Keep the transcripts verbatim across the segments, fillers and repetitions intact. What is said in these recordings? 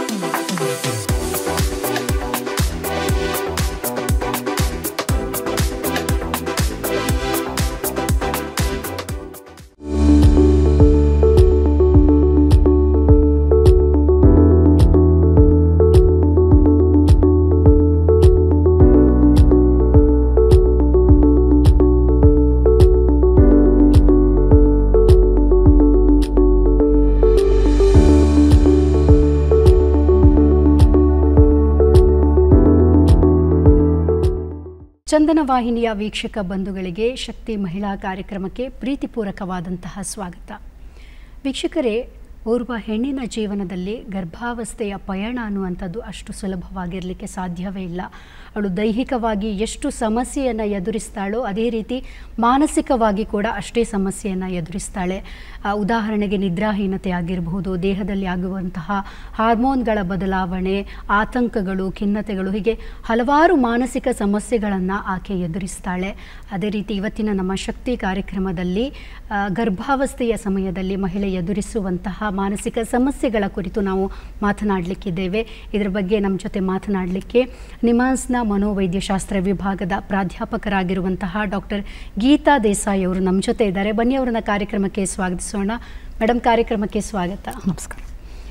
ಚಂದನ ವಾಹಿನಿಯ ವೀಕ್ಷಕ ಬಂಧುಗಳಿಗೆ ಶಕ್ತಿ ಮಹಿಳಾ ಕಾರ್ಯಕ್ರಮಕ್ಕೆ ಪ್ರೀತಿಪೂರ್ವಕವಾದಂತಹ ಸ್ವಾಗತ. ವೀಕ್ಷಕರೇ, ಓರ್ವ ಹೆಣ್ಣಿನ ಜೀವನದಲ್ಲಿ ಗರ್ಭಾವಸ್ಥೆಯ ಪಯಣ ಅನ್ನುವಂಥದ್ದು ಅಷ್ಟು ಸುಲಭವಾಗಿರಲಿಕ್ಕೆ ಸಾಧ್ಯವೇ ಇಲ್ಲ. ಅವಳು ದೈಹಿಕವಾಗಿ ಎಷ್ಟು ಸಮಸ್ಯೆಯನ್ನು ಎದುರಿಸ್ತಾಳೋ ಅದೇ ರೀತಿ ಮಾನಸಿಕವಾಗಿ ಕೂಡ ಅಷ್ಟೇ ಸಮಸ್ಯೆಯನ್ನು ಎದುರಿಸ್ತಾಳೆ. ಉದಾಹರಣೆಗೆ ನಿದ್ರಾಹೀನತೆ ಆಗಿರಬಹುದು, ದೇಹದಲ್ಲಿ ಆಗುವಂತಹ ಹಾರ್ಮೋನ್ಗಳ ಬದಲಾವಣೆ, ಆತಂಕಗಳು, ಖಿನ್ನತೆಗಳು, ಹೀಗೆ ಹಲವಾರು ಮಾನಸಿಕ ಸಮಸ್ಯೆಗಳನ್ನು ಆಕೆ ಎದುರಿಸ್ತಾಳೆ. ಅದೇ ರೀತಿ ಇವತ್ತಿನ ನಮ್ಮ ಶಕ್ತಿ ಕಾರ್ಯಕ್ರಮದಲ್ಲಿ ಗರ್ಭಾವಸ್ಥೆಯ ಸಮಯದಲ್ಲಿ ಮಹಿಳೆ ಎದುರಿಸುವಂತಹ ಮಾನಸಿಕ ಸಮಸ್ಯೆಗಳ ಕುರಿತು ನಾವು ಮಾತನಾಡಲಿಕ್ಕಿದ್ದೇವೆ. ಇದರ ಬಗ್ಗೆ ನಮ್ಮ ಜೊತೆ ಮಾತನಾಡಲಿಕ್ಕೆ ನಿಮಾನ್ಸ್ನ ಮನೋವೈದ್ಯಶಾಸ್ತ್ರ ವಿಭಾಗದ ಪ್ರಾಧ್ಯಾಪಕರಾಗಿರುವಂತಹ ಡಾಕ್ಟರ್ ಗೀತಾ ದೇಸಾಯಿ ಅವರು ನಮ್ಮ ಜೊತೆ ಇದ್ದಾರೆ. ಬನ್ನಿ ಅವರನ್ನ ಕಾರ್ಯಕ್ರಮಕ್ಕೆ ಸ್ವಾಗತಿಸೋಣ. ಮೇಡಮ್, ಕಾರ್ಯಕ್ರಮಕ್ಕೆ ಸ್ವಾಗತ. ನಮಸ್ಕಾರ.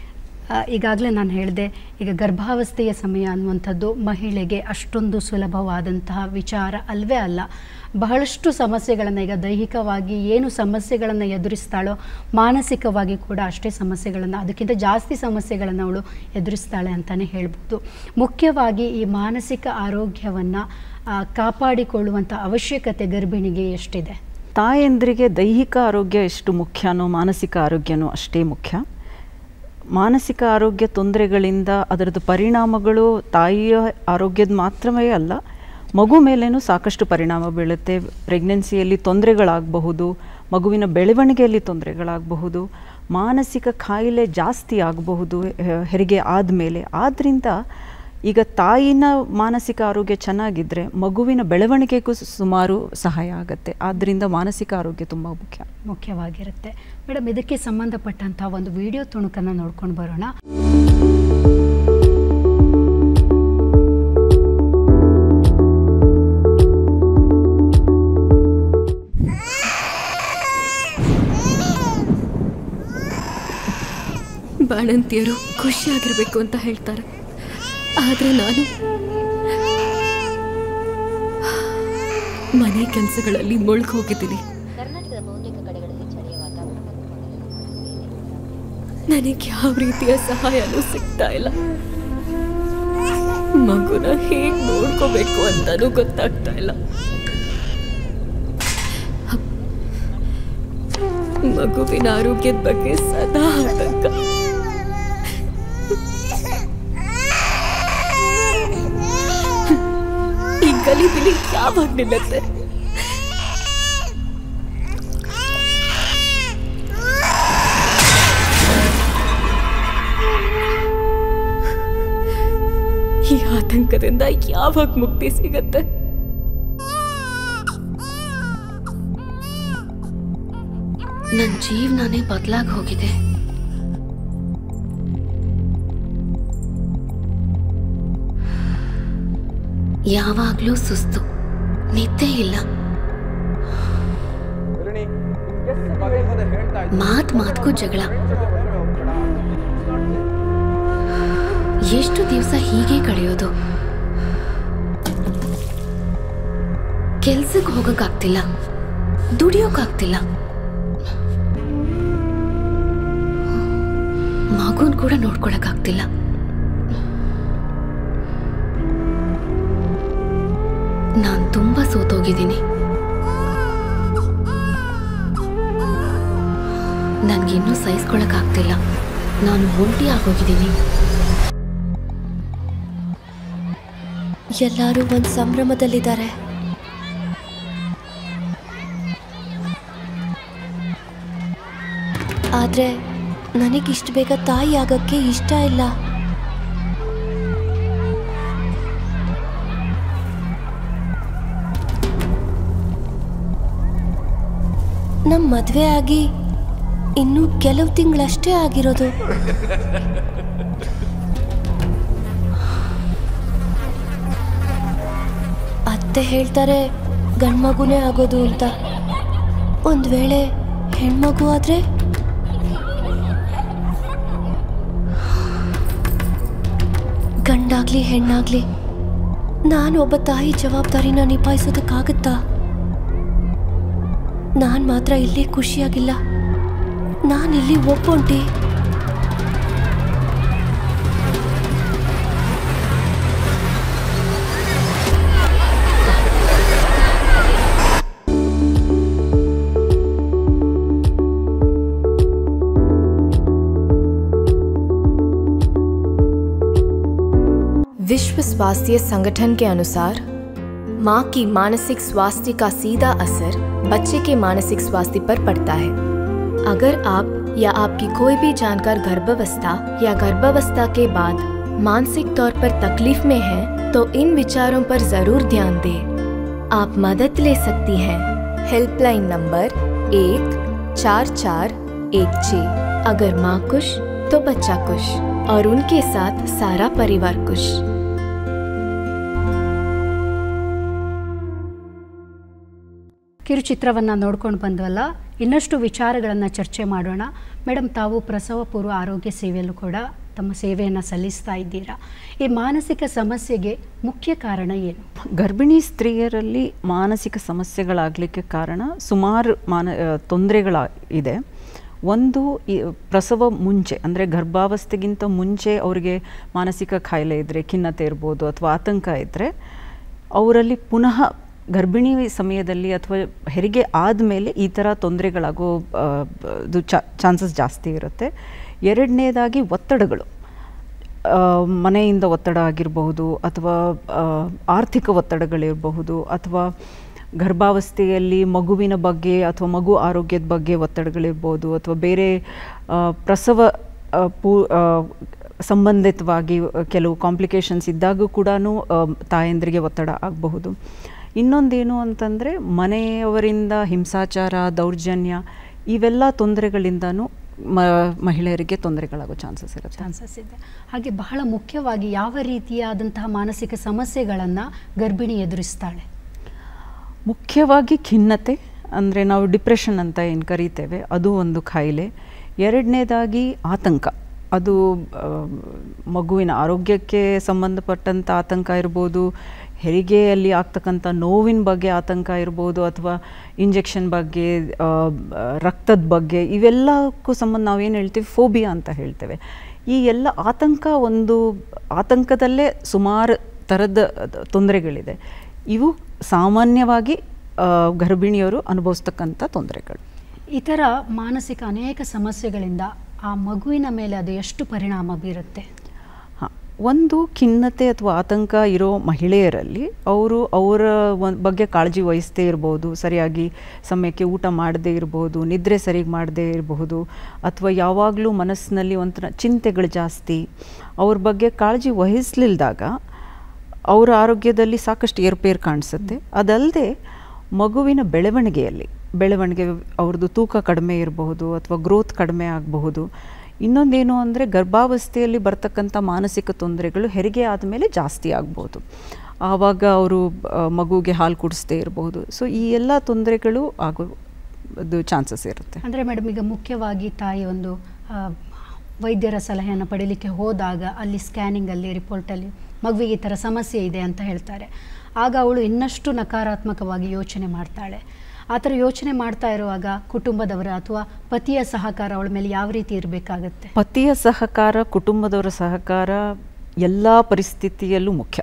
ಈಗಾಗಲೇ ನಾನು ಹೇಳಿದೆ, ಈಗ ಗರ್ಭಾವಸ್ಥೆಯ ಸಮಯ ಅನ್ನುವಂಥದ್ದು ಮಹಿಳೆಗೆ ಅಷ್ಟೊಂದು ಸುಲಭವಾದಂತಹ ವಿಚಾರ ಅಲ್ವೇ ಅಲ್ಲ. ಬಹಳಷ್ಟು ಸಮಸ್ಯೆಗಳನ್ನು, ಈಗ ದೈಹಿಕವಾಗಿ ಏನು ಸಮಸ್ಯೆಗಳನ್ನು ಎದುರಿಸ್ತಾಳೋ ಮಾನಸಿಕವಾಗಿ ಕೂಡ ಅಷ್ಟೇ ಸಮಸ್ಯೆಗಳನ್ನು, ಅದಕ್ಕಿಂತ ಜಾಸ್ತಿ ಸಮಸ್ಯೆಗಳನ್ನು ಅವಳು ಎದುರಿಸ್ತಾಳೆ ಅಂತಲೇ ಹೇಳ್ಬೋದು. ಮುಖ್ಯವಾಗಿ ಈ ಮಾನಸಿಕ ಆರೋಗ್ಯವನ್ನು ಕಾಪಾಡಿಕೊಳ್ಳುವಂಥ ಅವಶ್ಯಕತೆ ಗರ್ಭಿಣಿಗೆ ಎಷ್ಟಿದೆ? ತಾಯಂದ್ರಿಗೆ ದೈಹಿಕ ಆರೋಗ್ಯ ಎಷ್ಟು ಮುಖ್ಯನೋ ಮಾನಸಿಕ ಆರೋಗ್ಯನೂ ಅಷ್ಟೇ ಮುಖ್ಯ. ಮಾನಸಿಕ ಆರೋಗ್ಯ ತೊಂದರೆಗಳಿಂದ ಅದರದ್ದು ಪರಿಣಾಮಗಳು ತಾಯಿಯ ಆರೋಗ್ಯದ ಮಾತ್ರವೇ ಅಲ್ಲ, ಮಗು ಮೇಲೇನೂ ಸಾಕಷ್ಟು ಪರಿಣಾಮ ಬೀಳುತ್ತೆ. ಪ್ರೆಗ್ನೆನ್ಸಿಯಲ್ಲಿ ತೊಂದರೆಗಳಾಗಬಹುದು, ಮಗುವಿನ ಬೆಳವಣಿಗೆಯಲ್ಲಿ ತೊಂದರೆಗಳಾಗಬಹುದು, ಮಾನಸಿಕ ಕಾಯಿಲೆ ಜಾಸ್ತಿ ಆಗಬಹುದು ಹೆರಿಗೆ ಆದಮೇಲೆ. ಆದ್ದರಿಂದ ಈಗ ತಾಯಿನ ಮಾನಸಿಕ ಆರೋಗ್ಯ ಚೆನ್ನಾಗಿದ್ದರೆ ಮಗುವಿನ ಬೆಳವಣಿಗೆಗೂ ಸುಮಾರು ಸಹಾಯ ಆಗುತ್ತೆ. ಆದ್ದರಿಂದ ಮಾನಸಿಕ ಆರೋಗ್ಯ ತುಂಬ ಮುಖ್ಯ ಮುಖ್ಯವಾಗಿರುತ್ತೆ. ಮೇಡಮ್, ಇದಕ್ಕೆ ಸಂಬಂಧಪಟ್ಟಂಥ ಒಂದು ವಿಡಿಯೋ ತುಣುಕನ್ನು ನೋಡ್ಕೊಂಡು ಬರೋಣ. ಬಾಣಂತಿಯರು ಖುಷಿಯಾಗಿರ್ಬೇಕು ಅಂತ ಹೇಳ್ತಾರೆ, ಆದರೆ ನಾನು ಮನೆ ಕೆಲಸಗಳಲ್ಲಿ ಮುಳುಗಿ ಹೋಗಿದ್ದೀನಿ. ನನಗೆ ಯಾವ ರೀತಿಯ ಸಹಾಯನೂ ಸಿಗ್ತಾ ಇಲ್ಲ. ಮಗುನ ಹೇಗೆ ನೋಡ್ಕೋಬೇಕು ಅಂತಾನೂ ಗೊತ್ತಾಗ್ತಾ ಇಲ್ಲ. ಮಗುವಿನ ಆರೋಗ್ಯದ ಬಗ್ಗೆ ಸದಾ ಆತಂಕ. ಈ ಗಲಿಬಿಲಿ ಯಾವಾಗ ನಿಲ್ಲುತ್ತೆ? ಈ ಆತಂಕದಿಂದ ಯಾವಾಗ ಮುಕ್ತಿ ಸಿಗತ್ತೆ? ನನ್ನ ಜೀವನನೇ ಬದಲಾಗಿ ಹೋಗಿದೆ. ಯಾವಾಗ್ಲೂ ಸುಸ್ತು, ನಿದ್ದೆ ಇಲ್ಲ, ಮಾತ್ ಮಾತ್ಗೂ ಜಗಳ. ಎಷ್ಟು ದಿವಸ ಹೀಗೆ ಕಳೆಯೋದು? ಕೆಲ್ಸಕ್ಕೆ ಹೋಗಕ್ಕಾಗ್ತಿಲ್ಲ, ದುಡಿಯೋಕ್ಕಾಗ್ತಿಲ್ಲ, ಮಗುನ್ ಕೂಡ ನೋಡ್ಕೊಳಕ್ಕಾಗ್ತಿಲ್ಲ. ನಾನು ತುಂಬಾ ಸೋತೋಗಿದ್ದೀನಿ. ನನ್ಗಿನ್ನೂ ಸಹಿಸ್ಕೊಳಕ್ಕಾಗ್ತಿಲ್ಲ. ನಾನು ಒಂಟಿ ಆಗೋಗಿದ್ದೀನಿ. ಎಲ್ಲರೂ ಒಂದು ಸಂಭ್ರಮದಲ್ಲಿದ್ದಾರೆ. ಆದರೆ ನನಗಿಷ್ಟು ಬೇಗ ತಾಯಿ ಆಗೋಕ್ಕೆ ಇಷ್ಟ ಇಲ್ಲ. ನಮ್ಮ ಮದುವೆ ಆಗಿ ಇನ್ನೂ ಕೆಲವು ತಿಂಗಳಷ್ಟೇ ಆಗಿರೋದು. ಮತ್ತೆ ಹೇಳ್ತಾರೆ ಗಂಡ್ಮಗುನೇ ಆಗೋದು ಅಂತ. ಒಂದು ವೇಳೆ ಹೆಣ್ಮಗು ಆದರೆ? ಗಂಡಾಗ್ಲಿ ಹೆಣ್ಣಾಗ್ಲಿ ನಾನು ಒಬ್ಬ ತಾಯಿ ಜವಾಬ್ದಾರಿನ ನಿಭಾಯಿಸೋದಕ್ಕಾಗತ್ತಾ? ನಾನು ಮಾತ್ರ ಇಲ್ಲಿ ಖುಷಿಯಾಗಿಲ್ಲ. ನಾನಿಲ್ಲಿ ಒಬ್ಬೊಂಟಿ. विश्व स्वास्थ्य संगठन के अनुसार माँ की मानसिक स्वास्थ्य का सीधा असर बच्चे के मानसिक स्वास्थ्य पर पड़ता है। अगर आप या आपकी कोई भी जानकार गर्भावस्था या गर्भावस्था के बाद मानसिक तौर पर तकलीफ में हैं, तो इन विचारों पर जरूर ध्यान दें। आप मदद ले सकती हैं। हेल्पलाइन नंबर एक चार चार एक छः। अगर माँ खुश तो बच्चा खुश और उनके साथ सारा परिवार खुश। ಕಿರುಚಿತ್ರವನ್ನು ನೋಡ್ಕೊಂಡು ಬಂದ್ವಲ್ಲ, ಇನ್ನಷ್ಟು ವಿಚಾರಗಳನ್ನು ಚರ್ಚೆ ಮಾಡೋಣ. ಮೇಡಮ್, ತಾವು ಪ್ರಸವ ಪೂರ್ವ ಆರೋಗ್ಯ ಸೇವೆಯಲ್ಲೂ ಕೂಡ ತಮ್ಮ ಸೇವೆಯನ್ನು ಸಲ್ಲಿಸ್ತಾ ಇದ್ದೀರಾ. ಈ ಮಾನಸಿಕ ಸಮಸ್ಯೆಗೆ ಮುಖ್ಯ ಕಾರಣ ಏನು? ಗರ್ಭಿಣಿ ಸ್ತ್ರೀಯರಲ್ಲಿ ಮಾನಸಿಕ ಸಮಸ್ಯೆಗಳಾಗಲಿಕ್ಕೆ ಕಾರಣ ಸುಮಾರು ಮಾನ ತೊಂದರೆಗಳ ಇದೆ. ಒಂದು ಈ ಪ್ರಸವ ಮುಂಚೆ ಅಂದರೆ ಗರ್ಭಾವಸ್ಥೆಗಿಂತ ಮುಂಚೆ ಅವರಿಗೆ ಮಾನಸಿಕ ಕಾಯಿಲೆ ಇದ್ದರೆ, ಖಿನ್ನತೆ ಇರ್ಬೋದು ಅಥವಾ ಆತಂಕ ಇದ್ದರೆ, ಅವರಲ್ಲಿ ಪುನಃ ಗರ್ಭಿಣಿ ಸಮಯದಲ್ಲಿ ಅಥವಾ ಹೆರಿಗೆ ಆದಮೇಲೆ ಈ ಥರ ತೊಂದರೆಗಳಾಗೋ ಇದು ಚಾನ್ಸಸ್ ಜಾಸ್ತಿ ಇರುತ್ತೆ. ಎರಡನೇದಾಗಿ ಒತ್ತಡಗಳು, ಮನೆಯಿಂದ ಒತ್ತಡ ಆಗಿರಬಹುದು ಅಥವಾ ಆರ್ಥಿಕ ಒತ್ತಡಗಳಿರಬಹುದು ಅಥವಾ ಗರ್ಭಾವಸ್ಥೆಯಲ್ಲಿ ಮಗುವಿನ ಬಗ್ಗೆ ಅಥವಾ ಮಗು ಆರೋಗ್ಯದ ಬಗ್ಗೆ ಒತ್ತಡಗಳಿರ್ಬೋದು ಅಥವಾ ಬೇರೆ ಪ್ರಸವ ಪೂ ಸಂಬಂಧಿತವಾಗಿ ಕೆಲವು ಕಾಂಪ್ಲಿಕೇಶನ್ಸ್ ಇದ್ದಾಗ ಕೂಡ ತಾಯಂದ್ರಿಗೆ ಒತ್ತಡ ಆಗಬಹುದು. ಇನ್ನೊಂದೇನು ಅಂತಂದರೆ ಮನೆಯವರಿಂದ ಹಿಂಸಾಚಾರ, ದೌರ್ಜನ್ಯ, ಇವೆಲ್ಲ ತೊಂದರೆಗಳಿಂದನೂ ಮ ಮಹಿಳೆಯರಿಗೆ ತೊಂದರೆಗಳಾಗೋ ಚಾನ್ಸಸ್ ಇರುತ್ತೆ ಚಾನ್ಸಸ್ ಇದೆ. ಹಾಗೆ ಬಹಳ ಮುಖ್ಯವಾಗಿ ಯಾವ ರೀತಿಯಾದಂತಹ ಮಾನಸಿಕ ಸಮಸ್ಯೆಗಳನ್ನು ಗರ್ಭಿಣಿ ಎದುರಿಸ್ತಾಳೆ? ಮುಖ್ಯವಾಗಿ ಖಿನ್ನತೆ, ಅಂದರೆ ನಾವು ಡಿಪ್ರೆಷನ್ ಅಂತ ಏನು ಕರೀತೇವೆ, ಅದು ಒಂದು ಕಾಯಿಲೆ. ಎರಡನೇದಾಗಿ ಆತಂಕ, ಅದು ಮಗುವಿನ ಆರೋಗ್ಯಕ್ಕೆ ಸಂಬಂಧಪಟ್ಟಂಥ ಆತಂಕ ಇರ್ಬೋದು, ಹೆರಿಗೆಯಲ್ಲಿ ಆಗ್ತಕ್ಕಂಥ ನೋವಿನ ಬಗ್ಗೆ ಆತಂಕ ಇರ್ಬೋದು ಅಥವಾ ಇಂಜೆಕ್ಷನ್ ಬಗ್ಗೆ, ರಕ್ತದ ಬಗ್ಗೆ, ಇವೆಲ್ಲಕ್ಕೂ ಸಂಬಂಧ ನಾವೇನು ಹೇಳ್ತೀವಿ ಫೋಬಿಯಾ ಅಂತ ಹೇಳ್ತೇವೆ. ಈ ಎಲ್ಲ ಆತಂಕ, ಒಂದು ಆತಂಕದಲ್ಲೇ ಸುಮಾರು ಥರದ ತೊಂದರೆಗಳಿದೆ. ಇವು ಸಾಮಾನ್ಯವಾಗಿ ಗರ್ಭಿಣಿಯರು ಅನುಭವಿಸ್ತಕ್ಕಂಥ ತೊಂದರೆಗಳು. ಈ ಥರ ಮಾನಸಿಕ ಅನೇಕ ಸಮಸ್ಯೆಗಳಿಂದ ಆ ಮಗುವಿನ ಮೇಲೆ ಅದು ಎಷ್ಟು ಪರಿಣಾಮ ಬೀರುತ್ತೆ? ಹಾಂ, ಒಂದು ಖಿನ್ನತೆ ಅಥವಾ ಆತಂಕ ಇರೋ ಮಹಿಳೆಯರಲ್ಲಿ ಅವರು ಅವರ ಬಗ್ಗೆ ಕಾಳಜಿ ವಹಿಸದೇ ಇರ್ಬೋದು, ಸರಿಯಾಗಿ ಸಮಯಕ್ಕೆ ಊಟ ಮಾಡದೇ ಇರ್ಬೋದು, ನಿದ್ರೆ ಸರಿಯಾಗಿ ಮಾಡದೇ ಇರಬಹುದು, ಅಥವಾ ಯಾವಾಗಲೂ ಮನಸ್ಸಿನಲ್ಲಿ ಒಂಥರ ಚಿಂತೆಗಳು ಜಾಸ್ತಿ, ಅವ್ರ ಬಗ್ಗೆ ಕಾಳಜಿ ವಹಿಸಲಿಲ್ದಾಗ ಅವರ ಆರೋಗ್ಯದಲ್ಲಿ ಸಾಕಷ್ಟು ಏರುಪೇರು ಕಾಣಿಸುತ್ತೆ. ಅದಲ್ಲದೆ ಮಗುವಿನ ಬೆಳವಣಿಗೆಯಲ್ಲಿ ಬೆಳವಣಿಗೆ ಅವ್ರದ್ದು ತೂಕ ಕಡಿಮೆ ಇರಬಹುದು ಅಥವಾ ಗ್ರೋತ್ ಕಡಿಮೆ ಆಗಬಹುದು. ಇನ್ನೊಂದೇನು ಅಂದರೆ ಗರ್ಭಾವಸ್ಥೆಯಲ್ಲಿ ಬರ್ತಕ್ಕಂಥ ಮಾನಸಿಕ ತೊಂದರೆಗಳು ಹೆರಿಗೆ ಆದಮೇಲೆ ಜಾಸ್ತಿ ಆಗ್ಬೋದು. ಆವಾಗ ಅವರು ಮಗುಗೆ ಹಾಲು ಕುಡಿಸದೇ ಇರಬಹುದು. ಸೊ ಈ ಎಲ್ಲ ತೊಂದರೆಗಳು ಆಗೋದು ಚಾನ್ಸಸ್ ಇರುತ್ತೆ. ಅಂದರೆ ಮೇಡಮ್, ಈಗ ಮುಖ್ಯವಾಗಿ ತಾಯಿ ಒಂದು ವೈದ್ಯರ ಸಲಹೆಯನ್ನು ಪಡೀಲಿಕ್ಕೆ ಹೋದಾಗ ಅಲ್ಲಿ ಸ್ಕ್ಯಾನಿಂಗಲ್ಲಿ ರಿಪೋರ್ಟಲ್ಲಿ ಮಗುವಿಗೆ ಈ ಥರ ಸಮಸ್ಯೆ ಇದೆ ಅಂತ ಹೇಳ್ತಾರೆ. ಆಗ ಅವಳು ಇನ್ನಷ್ಟು ನಕಾರಾತ್ಮಕವಾಗಿ ಯೋಚನೆ ಮಾಡ್ತಾಳೆ. ಆ ಥರ ಯೋಚನೆ ಮಾಡ್ತಾ ಇರುವಾಗ ಕುಟುಂಬದವರ ಅಥವಾ ಪತಿಯ ಸಹಕಾರ ಅವಳ ಮೇಲೆ ಯಾವ ರೀತಿ ಇರಬೇಕಾಗತ್ತೆ? ಪತಿಯ ಸಹಕಾರ, ಕುಟುಂಬದವರ ಸಹಕಾರ ಎಲ್ಲ ಪರಿಸ್ಥಿತಿಯಲ್ಲೂ ಮುಖ್ಯ.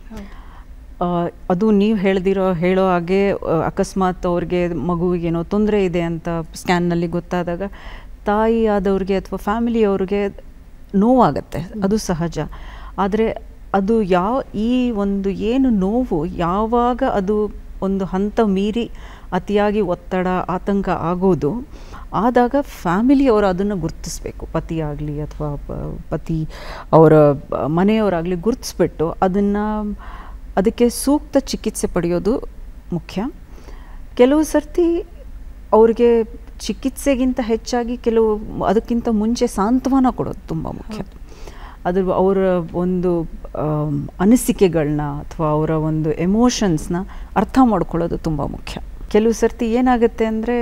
ಅದು ನೀವು ಹೇಳ್ದಿರೋ ಹೇಳೋ ಹಾಗೆ ಅಕಸ್ಮಾತ್ ಅವ್ರಿಗೆ ಮಗುವಿಗೇನೋ ತೊಂದರೆ ಇದೆ ಅಂತ ಸ್ಕ್ಯಾನ್ನಲ್ಲಿ ಗೊತ್ತಾದಾಗ ತಾಯಿ ಆದವ್ರಿಗೆ ಅಥವಾ ಫ್ಯಾಮಿಲಿಯವ್ರಿಗೆ ನೋವಾಗತ್ತೆ, ಅದು ಸಹಜ. ಆದರೆ ಅದು ಯಾವ ಈ ಒಂದು ಏನು ನೋವು ಯಾವಾಗ ಅದು ಒಂದು ಹಂತ ಮೀರಿ ಅತಿಯಾಗಿ ಒತ್ತಡ, ಆತಂಕ ಆಗೋದು ಆದಾಗ ಫ್ಯಾಮಿಲಿಯವರು ಅದನ್ನು ಗುರುತಿಸ್ಬೇಕು. ಪತಿಯಾಗಲಿ ಅಥವಾ ಪತಿ ಅವರ ಮನೆಯವರಾಗಲಿ ಗುರುತಿಸ್ಬಿಟ್ಟು ಅದನ್ನು ಅದಕ್ಕೆ ಸೂಕ್ತ ಚಿಕಿತ್ಸೆ ಪಡೆಯೋದು ಮುಖ್ಯ. ಕೆಲವು ಸರ್ತಿ ಅವ್ರಿಗೆ ಚಿಕಿತ್ಸೆಗಿಂತ ಹೆಚ್ಚಾಗಿ ಕೆಲವು ಅದಕ್ಕಿಂತ ಮುಂಚೆ ಸಾಂತ್ವನ ಕೊಡೋದು ತುಂಬ ಮುಖ್ಯ. ಅದ್ರ ಅವರ ಒಂದು ಅನಿಸಿಕೆಗಳನ್ನ ಅಥವಾ ಅವರ ಒಂದು ಎಮೋಷನ್ಸ್ನ ಅರ್ಥ ಮಾಡ್ಕೊಳ್ಳೋದು ತುಂಬ ಮುಖ್ಯ. ಕೆಲವು ಸರ್ತಿ ಏನಾಗುತ್ತೆ ಅಂದರೆ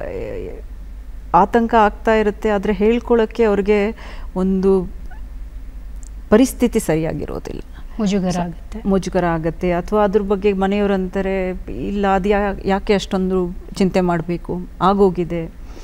ಆತಂಕ ಆಗ್ತಾ ಇರುತ್ತೆ, ಆದರೆ ಹೇಳ್ಕೊಳ್ಳೋಕ್ಕೆ ಅವ್ರಿಗೆ ಒಂದು ಪರಿಸ್ಥಿತಿ ಸರಿಯಾಗಿರೋದಿಲ್ಲ, ಮುಜುಗರ ಆಗುತ್ತೆ ಮುಜುಗರ ಆಗುತ್ತೆ ಅಥವಾ ಅದ್ರ ಬಗ್ಗೆ ಮನೆಯವರಂತಾರೆ ಇಲ್ಲ ಅದು ಯಾ ಯಾಕೆ ಅಷ್ಟೊಂದು ಚಿಂತೆ ಮಾಡಬೇಕು, ಆಗೋಗಿದೆ.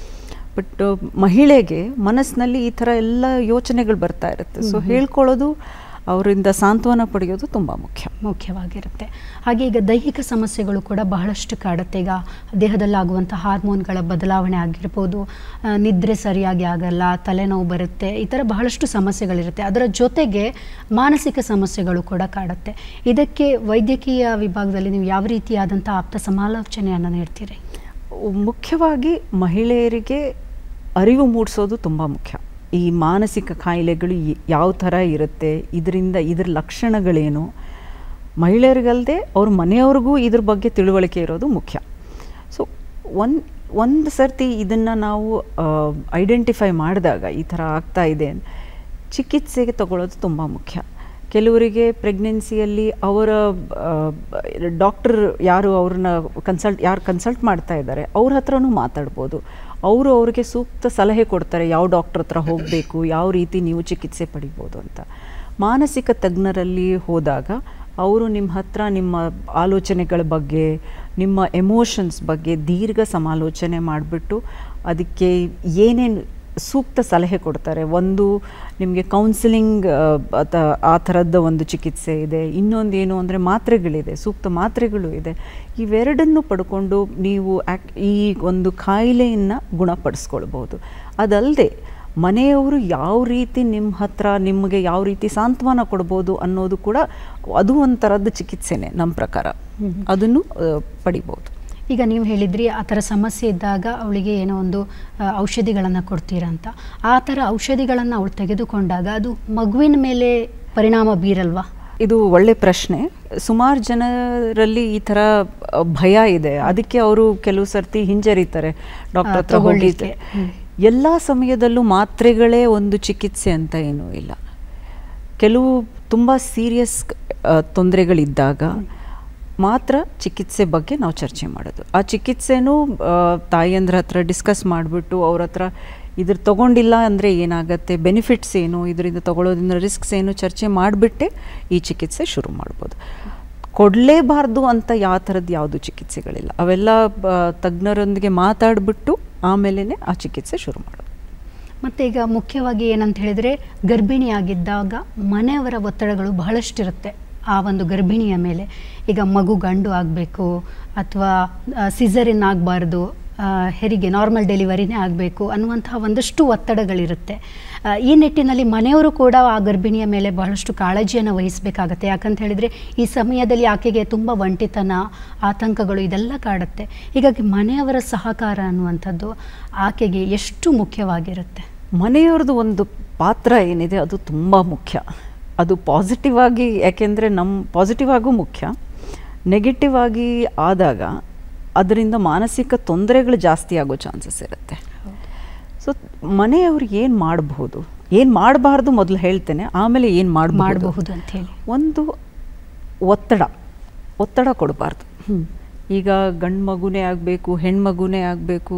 ಬಟ್ ಮಹಿಳೆಗೆ ಮನಸ್ಸಿನಲ್ಲಿ ಈ ಥರ ಎಲ್ಲ ಯೋಚನೆಗಳು ಬರ್ತಾ ಇರುತ್ತೆ. ಸೊ ಹೇಳ್ಕೊಳ್ಳೋದು, ಅವರಿಂದ ಸಾಂತ್ವನ ಪಡೆಯೋದು ತುಂಬ ಮುಖ್ಯ ಮುಖ್ಯವಾಗಿರುತ್ತೆ. ಹಾಗೆ ಈಗ ದೈಹಿಕ ಸಮಸ್ಯೆಗಳು ಕೂಡ ಬಹಳಷ್ಟು ಕಾಡುತ್ತೆ. ಈಗ ದೇಹದಲ್ಲಾಗುವಂಥ ಹಾರ್ಮೋನ್ಗಳ ಬದಲಾವಣೆ ಆಗಿರ್ಬೋದು, ನಿದ್ರೆ ಸರಿಯಾಗಿ ಆಗಲ್ಲ, ತಲೆನೋವು ಬರುತ್ತೆ, ಈ ಥರ ಬಹಳಷ್ಟು ಸಮಸ್ಯೆಗಳಿರುತ್ತೆ. ಅದರ ಜೊತೆಗೆ ಮಾನಸಿಕ ಸಮಸ್ಯೆಗಳು ಕೂಡ ಕಾಡುತ್ತೆ. ಇದಕ್ಕೆ ವೈದ್ಯಕೀಯ ವಿಭಾಗದಲ್ಲಿ ನೀವು ಯಾವ ರೀತಿಯಾದಂಥ ಆಪ್ತ ಸಮಾಲೋಚನೆಯನ್ನು ನೀಡ್ತೀರಿ? ಮುಖ್ಯವಾಗಿ ಮಹಿಳೆಯರಿಗೆ ಅರಿವು ಮೂಡಿಸೋದು ತುಂಬ ಮುಖ್ಯ. ಈ ಮಾನಸಿಕ ಕಾಯಿಲೆಗಳು ಯಾವ ಥರ ಇರುತ್ತೆ, ಇದರಿಂದ ಇದರ ಲಕ್ಷಣಗಳೇನು, ಮಹಿಳೆಯರಿಗಲ್ಲದೆ ಅವ್ರ ಮನೆಯವ್ರಿಗೂ ಇದ್ರ ಬಗ್ಗೆ ತಿಳುವಳಿಕೆ ಇರೋದು ಮುಖ್ಯ. ಸೊ ಒಂದು ಒಂದು ಸರ್ತಿ ಇದನ್ನು ನಾವು ಐಡೆಂಟಿಫೈ ಮಾಡಿದಾಗ ಈ ಥರ ಆಗ್ತಾ ಇದೆ, ಚಿಕಿತ್ಸೆಗೆ ತಗೊಳ್ಳೋದು ತುಂಬ ಮುಖ್ಯ. ಕೆಲವರಿಗೆ ಪ್ರೆಗ್ನೆನ್ಸಿಯಲ್ಲಿ ಅವರ ಡಾಕ್ಟರ್ ಯಾರು ಅವ್ರನ್ನ ಕನ್ಸಲ್ಟ್ ಯಾರು ಕನ್ಸಲ್ಟ್ ಮಾಡ್ತಾ ಇದ್ದಾರೆ ಅವ್ರ ಹತ್ರನೂ ಮಾತಾಡ್ಬೋದು. ಅವರು ಅವ್ರಿಗೆ ಸೂಕ್ತ ಸಲಹೆ ಕೊಡ್ತಾರೆ, ಯಾವ ಡಾಕ್ಟ್ರ್ ಹತ್ರ ಹೋಗಬೇಕು, ಯಾವ ರೀತಿ ನೀವು ಚಿಕಿತ್ಸೆ ಪಡಿಬೋದು ಅಂತ. ಮಾನಸಿಕ ತಜ್ಞರಲ್ಲಿ ಹೋದಾಗ ಅವರು ನಿಮ್ಮ ಹತ್ರ ನಿಮ್ಮ ಆಲೋಚನೆಗಳ ಬಗ್ಗೆ, ನಿಮ್ಮ ಎಮೋಷನ್ಸ್ ಬಗ್ಗೆ ದೀರ್ಘ ಸಮಾಲೋಚನೆ ಮಾಡಿಬಿಟ್ಟು ಅದಕ್ಕೆ ಏನೇನು ಸೂಕ್ತ ಸಲಹೆ ಕೊಡ್ತಾರೆ. ಒಂದು ನಿಮಗೆ ಕೌನ್ಸಿಲಿಂಗ್ ಆ ಥರದ ಒಂದು ಚಿಕಿತ್ಸೆ ಇದೆ, ಇನ್ನೊಂದು ಏನು ಅಂದರೆ ಮಾತ್ರೆಗಳಿದೆ, ಸೂಕ್ತ ಮಾತ್ರೆಗಳು ಇದೆ. ಇವೆರಡನ್ನು ಪಡ್ಕೊಂಡು ನೀವು ಆ್ಯಕ್ ಈ ಒಂದು ಕಾಯಿಲೆಯನ್ನು ಗುಣಪಡಿಸ್ಕೊಳ್ಬೋದು. ಅದಲ್ಲದೆ ಮನೆಯವರು ಯಾವ ರೀತಿ ನಿಮ್ಮ ಹತ್ರ ನಿಮಗೆ ಯಾವ ರೀತಿ ಸಾಂತ್ವನ ಕೊಡ್ಬೋದು ಅನ್ನೋದು ಕೂಡ ಅದು ಒಂಥರದ ಚಿಕಿತ್ಸೆನೇ ನಮ್ಮ ಪ್ರಕಾರ, ಅದನ್ನು ಪಡಿಬೋದು. ಈಗ ನೀವು ಹೇಳಿದ್ರಿ ಆ ಥರ ಸಮಸ್ಯೆ ಇದ್ದಾಗ ಅವಳಿಗೆ ಏನೋ ಒಂದು ಔಷಧಿಗಳನ್ನು ಕೊಡ್ತೀರಾ ಅಂತ. ಆ ಥರ ಔಷಧಿಗಳನ್ನು ಅವಳು ತೆಗೆದುಕೊಂಡಾಗ ಅದು ಮಗುವಿನ ಮೇಲೆ ಪರಿಣಾಮ ಬೀರಲ್ವಾ? ಇದು ಒಳ್ಳೆ ಪ್ರಶ್ನೆ. ಸುಮಾರು ಜನರಲ್ಲಿ ಈ ಥರ ಭಯ ಇದೆ, ಅದಕ್ಕೆ ಅವರು ಕೆಲವು ಸರ್ತಿ ಹಿಂಜರಿತಾರೆ ಡಾಕ್ಟರ್ ಹತ್ರ ಹೋಗಲಿಕ್ಕೆ. ಎಲ್ಲ ಸಮಯದಲ್ಲೂ ಮಾತ್ರೆಗಳೇ ಒಂದು ಚಿಕಿತ್ಸೆ ಅಂತ ಏನೂ ಇಲ್ಲ. ಕೆಲವು ತುಂಬ ಸೀರಿಯಸ್ ತೊಂದರೆಗಳಿದ್ದಾಗ ಮಾತ್ರ ಚಿಕಿತ್ಸೆ ಬಗ್ಗೆ ನಾವು ಚರ್ಚೆ ಮಾಡೋದು. ಆ ಚಿಕಿತ್ಸೆನೂ ತಾಯಿಯಂದ್ರ ಹತ್ರ ಡಿಸ್ಕಸ್ ಮಾಡಿಬಿಟ್ಟು ಅವ್ರ ಹತ್ರ ಇದ್ರ ತೊಗೊಂಡಿಲ್ಲ ಅಂದರೆ ಏನಾಗುತ್ತೆ, ಬೆನಿಫಿಟ್ಸ್ ಏನು, ಇದರಿಂದ ತೊಗೊಳ್ಳೋದ್ರಿಂದ ರಿಸ್ಕ್ಸ್ ಏನು ಚರ್ಚೆ ಮಾಡಿಬಿಟ್ಟೆ ಈ ಚಿಕಿತ್ಸೆ ಶುರು ಮಾಡ್ಬೋದು. ಕೊಡಲೇಬಾರ್ದು ಅಂತ ಯಾವ ಥರದ್ದು ಯಾವುದು ಚಿಕಿತ್ಸೆಗಳಿಲ್ಲ. ಅವೆಲ್ಲ ತಜ್ಞರೊಂದಿಗೆ ಮಾತಾಡಿಬಿಟ್ಟು ಆಮೇಲೆ ಆ ಚಿಕಿತ್ಸೆ ಶುರು ಮಾಡೋದು. ಮತ್ತು ಈಗ ಮುಖ್ಯವಾಗಿ ಏನಂತ ಹೇಳಿದರೆ, ಗರ್ಭಿಣಿಯಾಗಿದ್ದಾಗ ಮನೆಯವರ ಒತ್ತಡಗಳು ಬಹಳಷ್ಟಿರುತ್ತೆ ಆ ಒಂದು ಗರ್ಭಿಣಿಯ ಮೇಲೆ. ಈಗ ಮಗು ಗಂಡು ಆಗಬೇಕು ಅಥವಾ ಸಿಸರಿನ್ ಆಗಬಾರ್ದು, ಹೆರಿಗೆ ನಾರ್ಮಲ್ ಡೆಲಿವರಿನೇ ಆಗಬೇಕು ಅನ್ನುವಂತಹ ಒಂದಷ್ಟು ಒತ್ತಡಗಳಿರುತ್ತೆ. ಈ ನಿಟ್ಟಿನಲ್ಲಿ ಮನೆಯವರು ಕೂಡ ಆ ಗರ್ಭಿಣಿಯ ಮೇಲೆ ಬಹಳಷ್ಟು ಕಾಳಜಿಯನ್ನು ವಹಿಸಬೇಕಾಗತ್ತೆ. ಯಾಕಂತ ಹೇಳಿದರೆ ಈ ಸಮಯದಲ್ಲಿ ಆಕೆಗೆ ತುಂಬ ಒಂಟಿತನ, ಆತಂಕಗಳು ಇದೆಲ್ಲ ಕಾಡುತ್ತೆ. ಹೀಗಾಗಿ ಮನೆಯವರ ಸಹಕಾರ ಅನ್ನುವಂಥದ್ದು ಆಕೆಗೆ ಎಷ್ಟು ಮುಖ್ಯವಾಗಿರುತ್ತೆ? ಮನೆಯವ್ರದ್ದು ಒಂದು ಪಾತ್ರ ಏನಿದೆ ಅದು ತುಂಬ ಮುಖ್ಯ. ಅದು ಪಾಸಿಟಿವ್ ಆಗಿ, ಯಾಕೆಂದರೆ ನಮ್ಮ ಪಾಸಿಟಿವ್ ಆಗು ಮುಖ್ಯ. ನೆಗೆಟಿವ್ ಆಗಿ ಆದಾಗ ಅದರಿಂದ ಮಾನಸಿಕ ತೊಂದರೆಗಳು ಜಾಸ್ತಿ ಆಗೋ ಚಾನ್ಸಸ್ ಇರುತ್ತೆ. ಸೊ ಮನೆಯವ್ರು ಏನು ಮಾಡಬಹುದು, ಏನು ಮಾಡಬಾರ್ದು ಮೊದಲು ಹೇಳ್ತೇನೆ, ಆಮೇಲೆ ಏನು ಮಾಡಬಹುದು ಅಂತ ಹೇಳಿ. ಒಂದು ಒತ್ತಡ ಒತ್ತಡ ಕೊಡಬಾರ್ದು. ಈಗ ಗಂಡು ಮಗುನೇ ಆಗಬೇಕು, ಹೆಣ್ಮಗುನೇ ಆಗಬೇಕು,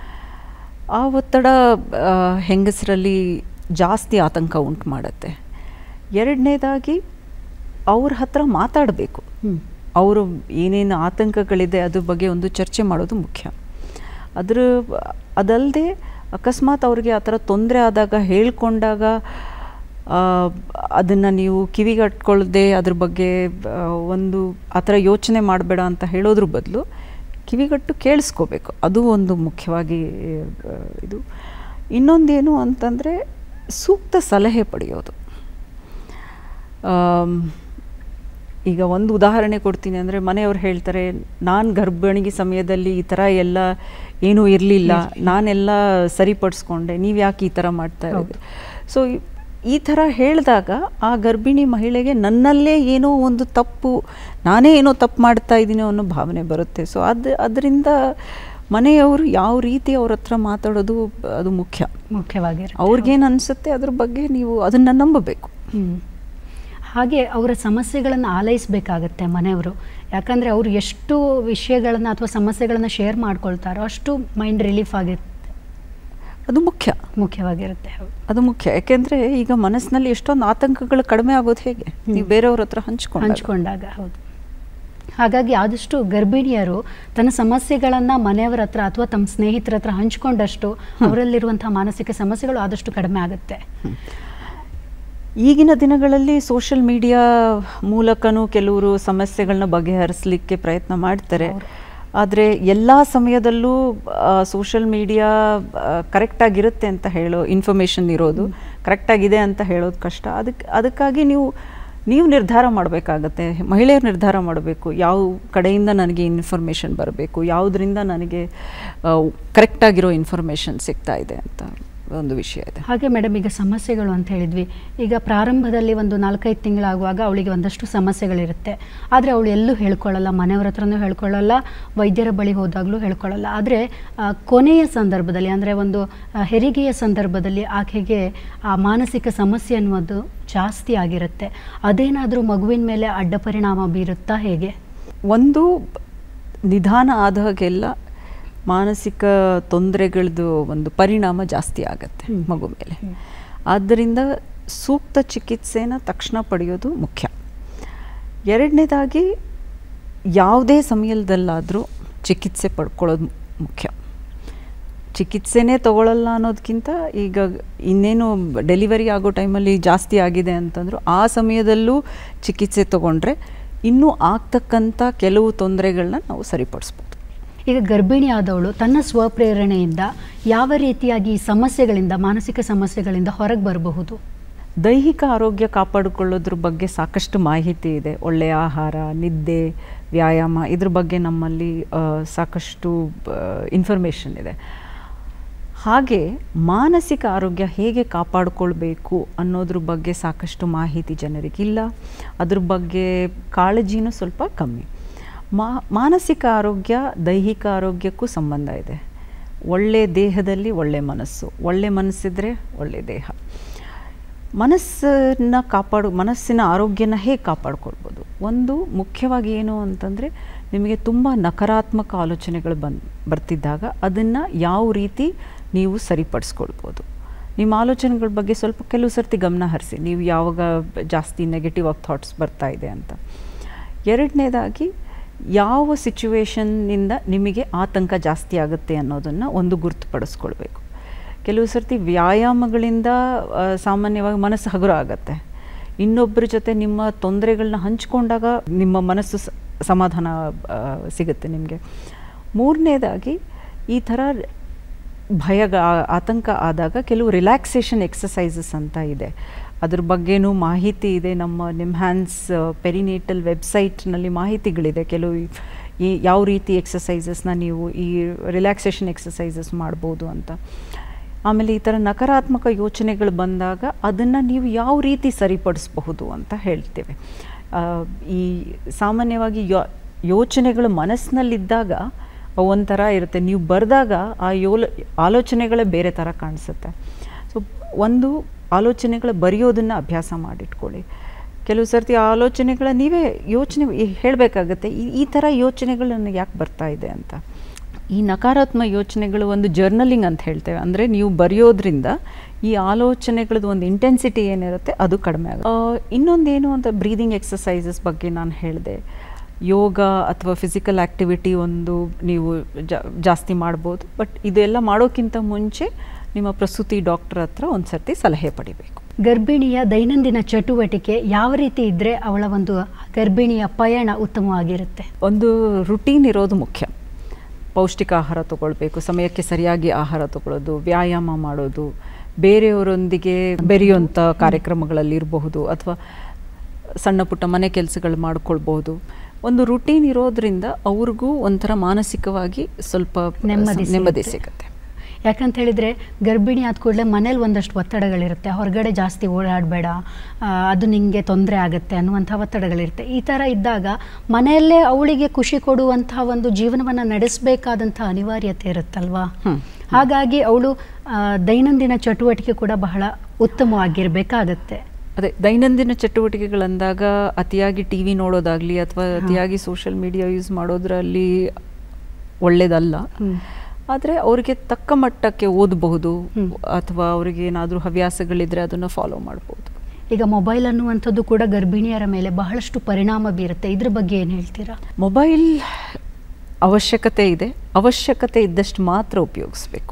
ಆ ಒತ್ತಡ ಹೆಂಗಸರಲ್ಲಿ ಜಾಸ್ತಿ ಆತಂಕ ಉಂಟು ಮಾಡುತ್ತೆ. ಎರಡನೇದಾಗಿ ಅವ್ರ ಹತ್ರ ಮಾತಾಡಬೇಕು. ಅವರು ಏನೇನು ಆತಂಕಗಳಿದೆ ಅದ್ರ ಬಗ್ಗೆ ಒಂದು ಚರ್ಚೆ ಮಾಡೋದು ಮುಖ್ಯ. ಅದ್ರ ಅದಲ್ಲದೆ ಅಕಸ್ಮಾತ್ ಅವ್ರಿಗೆ ಆ ಥರ ತೊಂದರೆ ಆದಾಗ ಹೇಳ್ಕೊಂಡಾಗ ಅದನ್ನು ನೀವು ಕಿವಿಗಟ್ಕೊಳ್ಳದೆ ಅದ್ರ ಬಗ್ಗೆ ಒಂದು ಆ ಥರ ಯೋಚನೆ ಮಾಡಬೇಡ ಅಂತ ಹೇಳೋದ್ರ ಬದಲು ಕಿವಿಗಟ್ಟು ಕೇಳಿಸ್ಕೋಬೇಕು. ಅದು ಒಂದು ಮುಖ್ಯವಾಗಿ ಇದು. ಇನ್ನೊಂದೇನು ಅಂತಂದರೆ ಸೂಕ್ತ ಸಲಹೆ ಪಡೆಯೋದು. ಈಗ ಒಂದು ಉದಾಹರಣೆ ಕೊಡ್ತೀನಿ ಅಂದರೆ, ಮನೆಯವ್ರು ಹೇಳ್ತಾರೆ ನಾನು ಗರ್ಭಿಣಿ ಸಮಯದಲ್ಲಿ ಈ ಥರ ಎಲ್ಲ ಏನೂ ಇರಲಿಲ್ಲ, ನಾನೆಲ್ಲ ಸರಿಪಡಿಸ್ಕೊಂಡೆ, ನೀವು ಯಾಕೆ ಈ ಥರ ಮಾಡ್ತಾ ಇರೋದು. ಸೊ ಈ ಥರ ಹೇಳಿದಾಗ ಆ ಗರ್ಭಿಣಿ ಮಹಿಳೆಗೆ ನನ್ನಲ್ಲೇ ಏನೋ ಒಂದು ತಪ್ಪು, ನಾನೇ ಏನೋ ತಪ್ಪು ಮಾಡ್ತಾ ಇದ್ದೀನಿ ಅನ್ನೋ ಭಾವನೆ ಬರುತ್ತೆ. ಸೊ ಅದು ಅದರಿಂದ ಮನೆಯವರು ಯಾವ ರೀತಿ ಅವ್ರ ಹತ್ರ ಮಾತಾಡೋದು ಅದು ಮುಖ್ಯ. ಮುಖ್ಯವಾಗಿರುತ್ತೆ. ಅವ್ರಿಗೇನು ಅನಿಸುತ್ತೆ ಅದ್ರ ಬಗ್ಗೆ ನೀವು ಅದನ್ನು ನಂಬಬೇಕು. ಹಾಗೆ ಅವರ ಸಮಸ್ಯೆಗಳನ್ನು ಆಲೈಸಬೇಕಾಗತ್ತೆ ಮನೆಯವರು. ಯಾಕಂದರೆ ಅವರು ಎಷ್ಟು ವಿಷಯಗಳನ್ನು ಅಥವಾ ಸಮಸ್ಯೆಗಳನ್ನು ಶೇರ್ ಮಾಡ್ಕೊಳ್ತಾರೋ ಅಷ್ಟು ಮೈಂಡ್ ರಿಲೀಫ್ ಆಗಿರುತ್ತೆ. ಅದು ಮುಖ್ಯ ಮುಖ್ಯವಾಗಿರುತ್ತೆ. ಅದು ಮುಖ್ಯ. ಯಾಕೆಂದರೆ ಈಗ ಮನಸ್ಸಿನಲ್ಲಿ ಎಷ್ಟೊಂದು ಆತಂಕಗಳು ಕಡಿಮೆ ಆಗೋದು ಹೇಗೆ, ನೀವು ಬೇರೆಯವ್ರ ಹತ್ರ ಹಂಚ್ಕೊಂಡು ಹಂಚ್ಕೊಂಡಾಗ. ಹೌದು. ಹಾಗಾಗಿ ಆದಷ್ಟು ಗರ್ಭಿಣಿಯರು ತನ್ನ ಸಮಸ್ಯೆಗಳನ್ನು ಮನೆಯವರ ಹತ್ರ ಅಥವಾ ತಮ್ಮ ಸ್ನೇಹಿತರ ಹತ್ರ ಹಂಚ್ಕೊಂಡಷ್ಟು ಅವರಲ್ಲಿರುವಂಥ ಮಾನಸಿಕ ಸಮಸ್ಯೆಗಳು ಆದಷ್ಟು ಕಡಿಮೆ ಆಗುತ್ತೆ. ಈಗಿನ ದಿನಗಳಲ್ಲಿ ಸೋಷಿಯಲ್ ಮೀಡಿಯಾ ಮೂಲಕನೂ ಕೆಲವರು ಸಮಸ್ಯೆಗಳನ್ನ ಬಗೆಹರಿಸಲಿಕ್ಕೆ ಪ್ರಯತ್ನ ಮಾಡ್ತಾರೆ. ಆದರೆ ಎಲ್ಲ ಸಮಯದಲ್ಲೂ ಸೋಷಿಯಲ್ ಮೀಡಿಯಾ ಕರೆಕ್ಟಾಗಿರುತ್ತೆ ಅಂತ ಹೇಳೋ ಇನ್ಫಾರ್ಮೇಷನ್ ಇರೋದು, ಕರೆಕ್ಟಾಗಿದೆ ಅಂತ ಹೇಳೋದು ಕಷ್ಟ. ಅದಕ್ಕೆ ಅದಕ್ಕಾಗಿ ನೀವು ನೀವು ನಿರ್ಧಾರ ಮಾಡಬೇಕಾಗತ್ತೆ, ಮಹಿಳೆಯರು ನಿರ್ಧಾರ ಮಾಡಬೇಕು, ಯಾವ ಕಡೆಯಿಂದ ನನಗೆ ಇನ್ಫಾರ್ಮೇಷನ್ ಬರಬೇಕು, ಯಾವುದರಿಂದ ನನಗೆ ಕರೆಕ್ಟಾಗಿರೋ ಇನ್ಫಾರ್ಮೇಷನ್ ಸಿಗ್ತಾ ಇದೆ ಅಂತ ಒಂದು ವಿಷಯ ಇದೆ. ಹಾಗೆ ಮೇಡಮ್, ಈಗ ಸಮಸ್ಯೆಗಳು ಅಂತ ಹೇಳಿದ್ವಿ. ಈಗ ಪ್ರಾರಂಭದಲ್ಲಿ ಒಂದು ನಾಲ್ಕೈದು ತಿಂಗಳಾಗುವಾಗ ಅವಳಿಗೆ ಒಂದಷ್ಟು ಸಮಸ್ಯೆಗಳಿರುತ್ತೆ. ಆದರೆ ಅವಳು ಎಲ್ಲೂ ಹೇಳ್ಕೊಳ್ಳಲ್ಲ, ಮನೆಯವ್ರ ಹತ್ರನೂ ಹೇಳ್ಕೊಳ್ಳಲ್ಲ, ವೈದ್ಯರ ಬಳಿ ಹೋದಾಗಲೂ ಹೇಳ್ಕೊಳ್ಳಲ್ಲ. ಆದರೆ ಕೊನೆಯ ಸಂದರ್ಭದಲ್ಲಿ ಅಂದರೆ ಒಂದು ಹೆರಿಗೆಯ ಸಂದರ್ಭದಲ್ಲಿ ಆಕೆಗೆ ಆ ಮಾನಸಿಕ ಸಮಸ್ಯೆ ಅನ್ನೋದು ಜಾಸ್ತಿ ಆಗಿರುತ್ತೆ. ಅದೇನಾದರೂ ಮಗುವಿನ ಮೇಲೆ ಅಡ್ಡ ಪರಿಣಾಮ ಬೀರುತ್ತಾ ಹೇಗೆ? ಒಂದು ನಿಧಾನ ಆದ ಹಾಗೆಲ್ಲ ಮಾನಸಿಕ ತೊಂದರೆಗಳದ್ದು ಒಂದು ಪರಿಣಾಮ ಜಾಸ್ತಿ ಆಗುತ್ತೆ ಮಗು ಮೇಲೆ. ಆದ್ದರಿಂದ ಸೂಕ್ತ ಚಿಕಿತ್ಸೆನ ತಕ್ಷಣ ಪಡೆಯೋದು ಮುಖ್ಯ. ಎರಡನೇದಾಗಿ ಯಾವುದೇ ಸಮಯದಲ್ಲಾದರೂ ಚಿಕಿತ್ಸೆ ಪಡ್ಕೊಳ್ಳೋದು ಮುಖ್ಯ. ಚಿಕಿತ್ಸೆನೇ ತಗೊಳ್ಳಲ್ಲ ಅನ್ನೋದಕ್ಕಿಂತ ಈಗ ಇನ್ನೇನು ಡೆಲಿವರಿ ಆಗೋ ಟೈಮಲ್ಲಿ ಜಾಸ್ತಿ ಆಗಿದೆ ಅಂತಂದರೂ ಆ ಸಮಯದಲ್ಲೂ ಚಿಕಿತ್ಸೆ ತಗೊಂಡ್ರೆ ಇನ್ನೂ ಆಗ್ತಕ್ಕಂಥ ಕೆಲವು ತೊಂದರೆಗಳನ್ನ ನಾವು ಸರಿಪಡಿಸ್ಬೋದು. ಈಗ ಗರ್ಭಿಣಿ ಆದವಳು ತನ್ನ ಸ್ವಪ್ರೇರಣೆಯಿಂದ ಯಾವ ರೀತಿಯಾಗಿ ಈ ಸಮಸ್ಯೆಗಳಿಂದ, ಮಾನಸಿಕ ಸಮಸ್ಯೆಗಳಿಂದ ಹೊರಗೆ ಬರಬಹುದು? ದೈಹಿಕ ಆರೋಗ್ಯ ಕಾಪಾಡಿಕೊಳ್ಳೋದ್ರ ಬಗ್ಗೆ ಸಾಕಷ್ಟು ಮಾಹಿತಿ ಇದೆ. ಒಳ್ಳೆಯ ಆಹಾರ, ನಿದ್ದೆ, ವ್ಯಾಯಾಮ, ಇದ್ರ ಬಗ್ಗೆ ನಮ್ಮಲ್ಲಿ ಸಾಕಷ್ಟು ಇನ್ಫಾರ್ಮೇಷನ್ ಇದೆ. ಹಾಗೆ ಮಾನಸಿಕ ಆರೋಗ್ಯ ಹೇಗೆ ಕಾಪಾಡಿಕೊಳ್ಬೇಕು ಅನ್ನೋದ್ರ ಬಗ್ಗೆ ಸಾಕಷ್ಟು ಮಾಹಿತಿ ಜನರಿಗಿಲ್ಲ. ಅದ್ರ ಬಗ್ಗೆ ಕಾಳಜಿನೂ ಸ್ವಲ್ಪ ಕಮ್ಮಿ. ಮಾ ಮಾನಸಿಕ ಆರೋಗ್ಯ ದೈಹಿಕ ಆರೋಗ್ಯಕ್ಕೂ ಸಂಬಂಧ ಇದೆ. ಒಳ್ಳೆ ದೇಹದಲ್ಲಿ ಒಳ್ಳೆ ಮನಸ್ಸು, ಒಳ್ಳೆ ಮನಸ್ಸಿದ್ರೆ ಒಳ್ಳೆ ದೇಹ. ಮನಸ್ಸನ್ನು ಕಾಪಾಡು ಮನಸ್ಸಿನ ಆರೋಗ್ಯನ ಹೇಗೆ ಕಾಪಾಡ್ಕೊಳ್ಬೋದು? ಒಂದು ಮುಖ್ಯವಾಗಿ ಏನು ಅಂತಂದರೆ, ನಿಮಗೆ ತುಂಬ ನಕಾರಾತ್ಮಕ ಆಲೋಚನೆಗಳು ಬಂದು ಬರ್ತಿದ್ದಾಗ ಅದನ್ನು ಯಾವ ರೀತಿ ನೀವು ಸರಿಪಡಿಸ್ಕೊಳ್ಬೋದು. ನಿಮ್ಮ ಆಲೋಚನೆಗಳ ಬಗ್ಗೆ ಸ್ವಲ್ಪ ಕೆಲವು ಸರ್ತಿ ಗಮನ ಹರಿಸಿ, ನೀವು ಯಾವಾಗ ಜಾಸ್ತಿ ನೆಗೆಟಿವ್ ಆಗಿ ಥಾಟ್ಸ್ ಬರ್ತಾ ಇದೆ ಅಂತ. ಎರಡನೇದಾಗಿ ಯಾವ ಸಿಚುವೇಶನ್ನಿಂದ ನಿಮಗೆ ಆತಂಕ ಜಾಸ್ತಿ ಆಗುತ್ತೆ ಅನ್ನೋದನ್ನು ಒಂದು ಗುರುತುಪಡಿಸ್ಕೊಳ್ಬೇಕು. ಕೆಲವು ಸರ್ತಿ ವ್ಯಾಯಾಮಗಳಿಂದ ಸಾಮಾನ್ಯವಾಗಿ ಮನಸ್ಸು ಹಗುರ ಆಗುತ್ತೆ. ಇನ್ನೊಬ್ಬರ ಜೊತೆ ನಿಮ್ಮ ತೊಂದರೆಗಳನ್ನ ಹಂಚ್ಕೊಂಡಾಗ ನಿಮ್ಮ ಮನಸ್ಸು ಸಮಾಧಾನ ಸಿಗುತ್ತೆ ನಿಮಗೆ. ಮೂರನೇದಾಗಿ ಈ ಥರ ಭಯ ಆತಂಕ ಆದಾಗ ಕೆಲವು ರಿಲ್ಯಾಕ್ಸೇಷನ್ ಎಕ್ಸಸೈಸಸ್ ಅಂತ ಇದೆ. ಅದ್ರ ಬಗ್ಗೆನೂ ಮಾಹಿತಿ ಇದೆ. ನಮ್ಮ ನಿಮ್ಹ್ಯಾನ್ಸ್ ಪೆರಿನೇಟಲ್ ವೆಬ್ಸೈಟ್ನಲ್ಲಿ ಮಾಹಿತಿಗಳಿದೆ. ಕೆಲವು ಈ ಯಾವ ರೀತಿ ಎಕ್ಸಸೈಸಸ್ನ ನೀವು ಈ ರಿಲ್ಯಾಕ್ಸೇಷನ್ ಎಕ್ಸಸೈಸಸ್ ಮಾಡ್ಬೋದು ಅಂತ. ಆಮೇಲೆ ಈ ಥರ ನಕಾರಾತ್ಮಕ ಯೋಚನೆಗಳು ಬಂದಾಗ ಅದನ್ನು ನೀವು ಯಾವ ರೀತಿ ಸರಿಪಡಿಸಬಹುದು ಅಂತ ಹೇಳ್ತೇವೆ. ಈ ಸಾಮಾನ್ಯವಾಗಿ ಯೋ ಯೋಚನೆಗಳು ಮನಸ್ಸಿನಲ್ಲಿದ್ದಾಗ ಒಂಥರ ಇರುತ್ತೆ, ನೀವು ಬರೆದಾಗ ಆ ಯೋಲ ಆಲೋಚನೆಗಳೇ ಬೇರೆ ಥರ ಕಾಣಿಸುತ್ತೆ. ಸೊ ಒಂದು ಆಲೋಚನೆಗಳ ಬರೆಯೋದನ್ನು ಅಭ್ಯಾಸ ಮಾಡಿಟ್ಕೊಳ್ಳಿ. ಕೆಲವು ಸರ್ತಿ ಆ ಆಲೋಚನೆಗಳ ನೀವೇ ಯೋಚನೆ ಹೇಳಬೇಕಾಗತ್ತೆ, ಈ ಈ ಥರ ಯೋಚನೆಗಳು ನನಗೆ ಯಾಕೆ ಬರ್ತಾ ಇದೆ ಅಂತ. ಈ ನಕಾರಾತ್ಮಕ ಯೋಚನೆಗಳು ಒಂದು ಜರ್ನಲಿಂಗ್ ಅಂತ ಹೇಳ್ತೇವೆ. ಅಂದರೆ ನೀವು ಬರೆಯೋದ್ರಿಂದ ಈ ಆಲೋಚನೆಗಳದ್ದು ಒಂದು ಇಂಟೆನ್ಸಿಟಿ ಏನಿರುತ್ತೆ ಅದು ಕಡಿಮೆ ಆಗುತ್ತೆ. ಇನ್ನೊಂದೇನು ಅಂತ ಬ್ರೀದಿಂಗ್ ಎಕ್ಸಸೈಸಸ್ ಬಗ್ಗೆ ನಾನು ಹೇಳಿದೆ. ಯೋಗ ಅಥವಾ ಫಿಸಿಕಲ್ ಆ್ಯಕ್ಟಿವಿಟಿ ಒಂದು ನೀವು ಜಾಸ್ತಿ ಮಾಡ್ಬೋದು. ಬಟ್ ಇದೆಲ್ಲ ಮಾಡೋಕ್ಕಿಂತ ಮುಂಚೆ ನಿಮ್ಮ ಪ್ರಸೂತಿ ಡಾಕ್ಟರ್ ಹತ್ರ ಒಂದು ಸರ್ತಿ ಸಲಹೆ ಪಡಿಬೇಕು. ಗರ್ಭಿಣಿಯ ದೈನಂದಿನ ಚಟುವಟಿಕೆ ಯಾವ ರೀತಿ ಇದ್ದರೆ ಅವಳ ಒಂದು ಗರ್ಭಿಣಿಯ ಪಯಣ ಉತ್ತಮವಾಗಿರುತ್ತೆ? ಒಂದು ರುಟೀನ್ ಇರೋದು ಮುಖ್ಯ. ಪೌಷ್ಟಿಕ ಆಹಾರ ತಗೊಳ್ಬೇಕು, ಸಮಯಕ್ಕೆ ಸರಿಯಾಗಿ ಆಹಾರ ತಗೊಳ್ಳೋದು, ವ್ಯಾಯಾಮ ಮಾಡೋದು, ಬೇರೆಯವರೊಂದಿಗೆ ಬೆರೆಯುವಂಥ ಕಾರ್ಯಕ್ರಮಗಳಲ್ಲಿ ಇರಬಹುದು, ಅಥವಾ ಸಣ್ಣ ಪುಟ್ಟ ಮನೆ ಕೆಲಸಗಳು ಮಾಡ್ಕೊಳ್ಬಹುದು. ಒಂದು ರುಟೀನ್ ಇರೋದ್ರಿಂದ ಅವ್ರಿಗೂ ಒಂಥರ ಮಾನಸಿಕವಾಗಿ ಸ್ವಲ್ಪ ನೆಮ್ಮದಿ ನೆಮ್ಮದಿ ಸಿಗುತ್ತೆ. ಯಾಕಂತ ಹೇಳಿದರೆ ಗರ್ಭಿಣಿ ಆದ ಕೂಡಲೇ ಮನೇಲಿ ಒಂದಷ್ಟು ಒತ್ತಡಗಳಿರುತ್ತೆ. ಹೊರಗಡೆ ಜಾಸ್ತಿ ಓಡಾಡಬೇಡ, ಅದು ನಿಮಗೆ ತೊಂದರೆ ಆಗುತ್ತೆ ಅನ್ನುವಂಥ ಒತ್ತಡಗಳಿರುತ್ತೆ. ಈ ಥರ ಇದ್ದಾಗ ಮನೆಯಲ್ಲೇ ಅವಳಿಗೆ ಖುಷಿ ಕೊಡುವಂಥ ಒಂದು ಜೀವನವನ್ನು ನಡೆಸಬೇಕಾದಂಥ ಅನಿವಾರ್ಯತೆ ಇರುತ್ತಲ್ವಾ. ಹಾಗಾಗಿ ಅವಳು ದೈನಂದಿನ ಚಟುವಟಿಕೆ ಕೂಡ ಬಹಳ ಉತ್ತಮವಾಗಿರಬೇಕಾಗತ್ತೆ. ಅದೇ ದೈನಂದಿನ ಚಟುವಟಿಕೆಗಳಂದಾಗ ಅತಿಯಾಗಿ ಟಿ ವಿ ನೋಡೋದಾಗಲಿ ಅಥವಾ ಅತಿಯಾಗಿ ಸೋಷಿಯಲ್ ಮೀಡಿಯಾ ಯೂಸ್ ಮಾಡೋದ್ರಲ್ಲಿ ಒಳ್ಳೆಯದಲ್ಲ. ಆದರೆ ಅವರಿಗೆ ತಕ್ಕ ಮಟ್ಟಕ್ಕೆ ಓದಬಹುದು ಅಥವಾ ಅವರಿಗೆ ಏನಾದರೂ ಹವ್ಯಾಸಗಳಿದ್ರೆ ಅದನ್ನು ಫಾಲೋ ಮಾಡ್ಬೋದು. ಈಗ ಮೊಬೈಲ್ ಅನ್ನುವಂಥದ್ದು ಕೂಡ ಗರ್ಭಿಣಿಯರ ಮೇಲೆ ಬಹಳಷ್ಟು ಪರಿಣಾಮ ಬೀರುತ್ತೆ, ಇದ್ರ ಬಗ್ಗೆ ಏನು ಹೇಳ್ತೀರಾ? ಮೊಬೈಲ್ ಅವಶ್ಯಕತೆ ಇದೆ, ಅವಶ್ಯಕತೆ ಇದ್ದಷ್ಟು ಮಾತ್ರ ಉಪಯೋಗಿಸ್ಬೇಕು.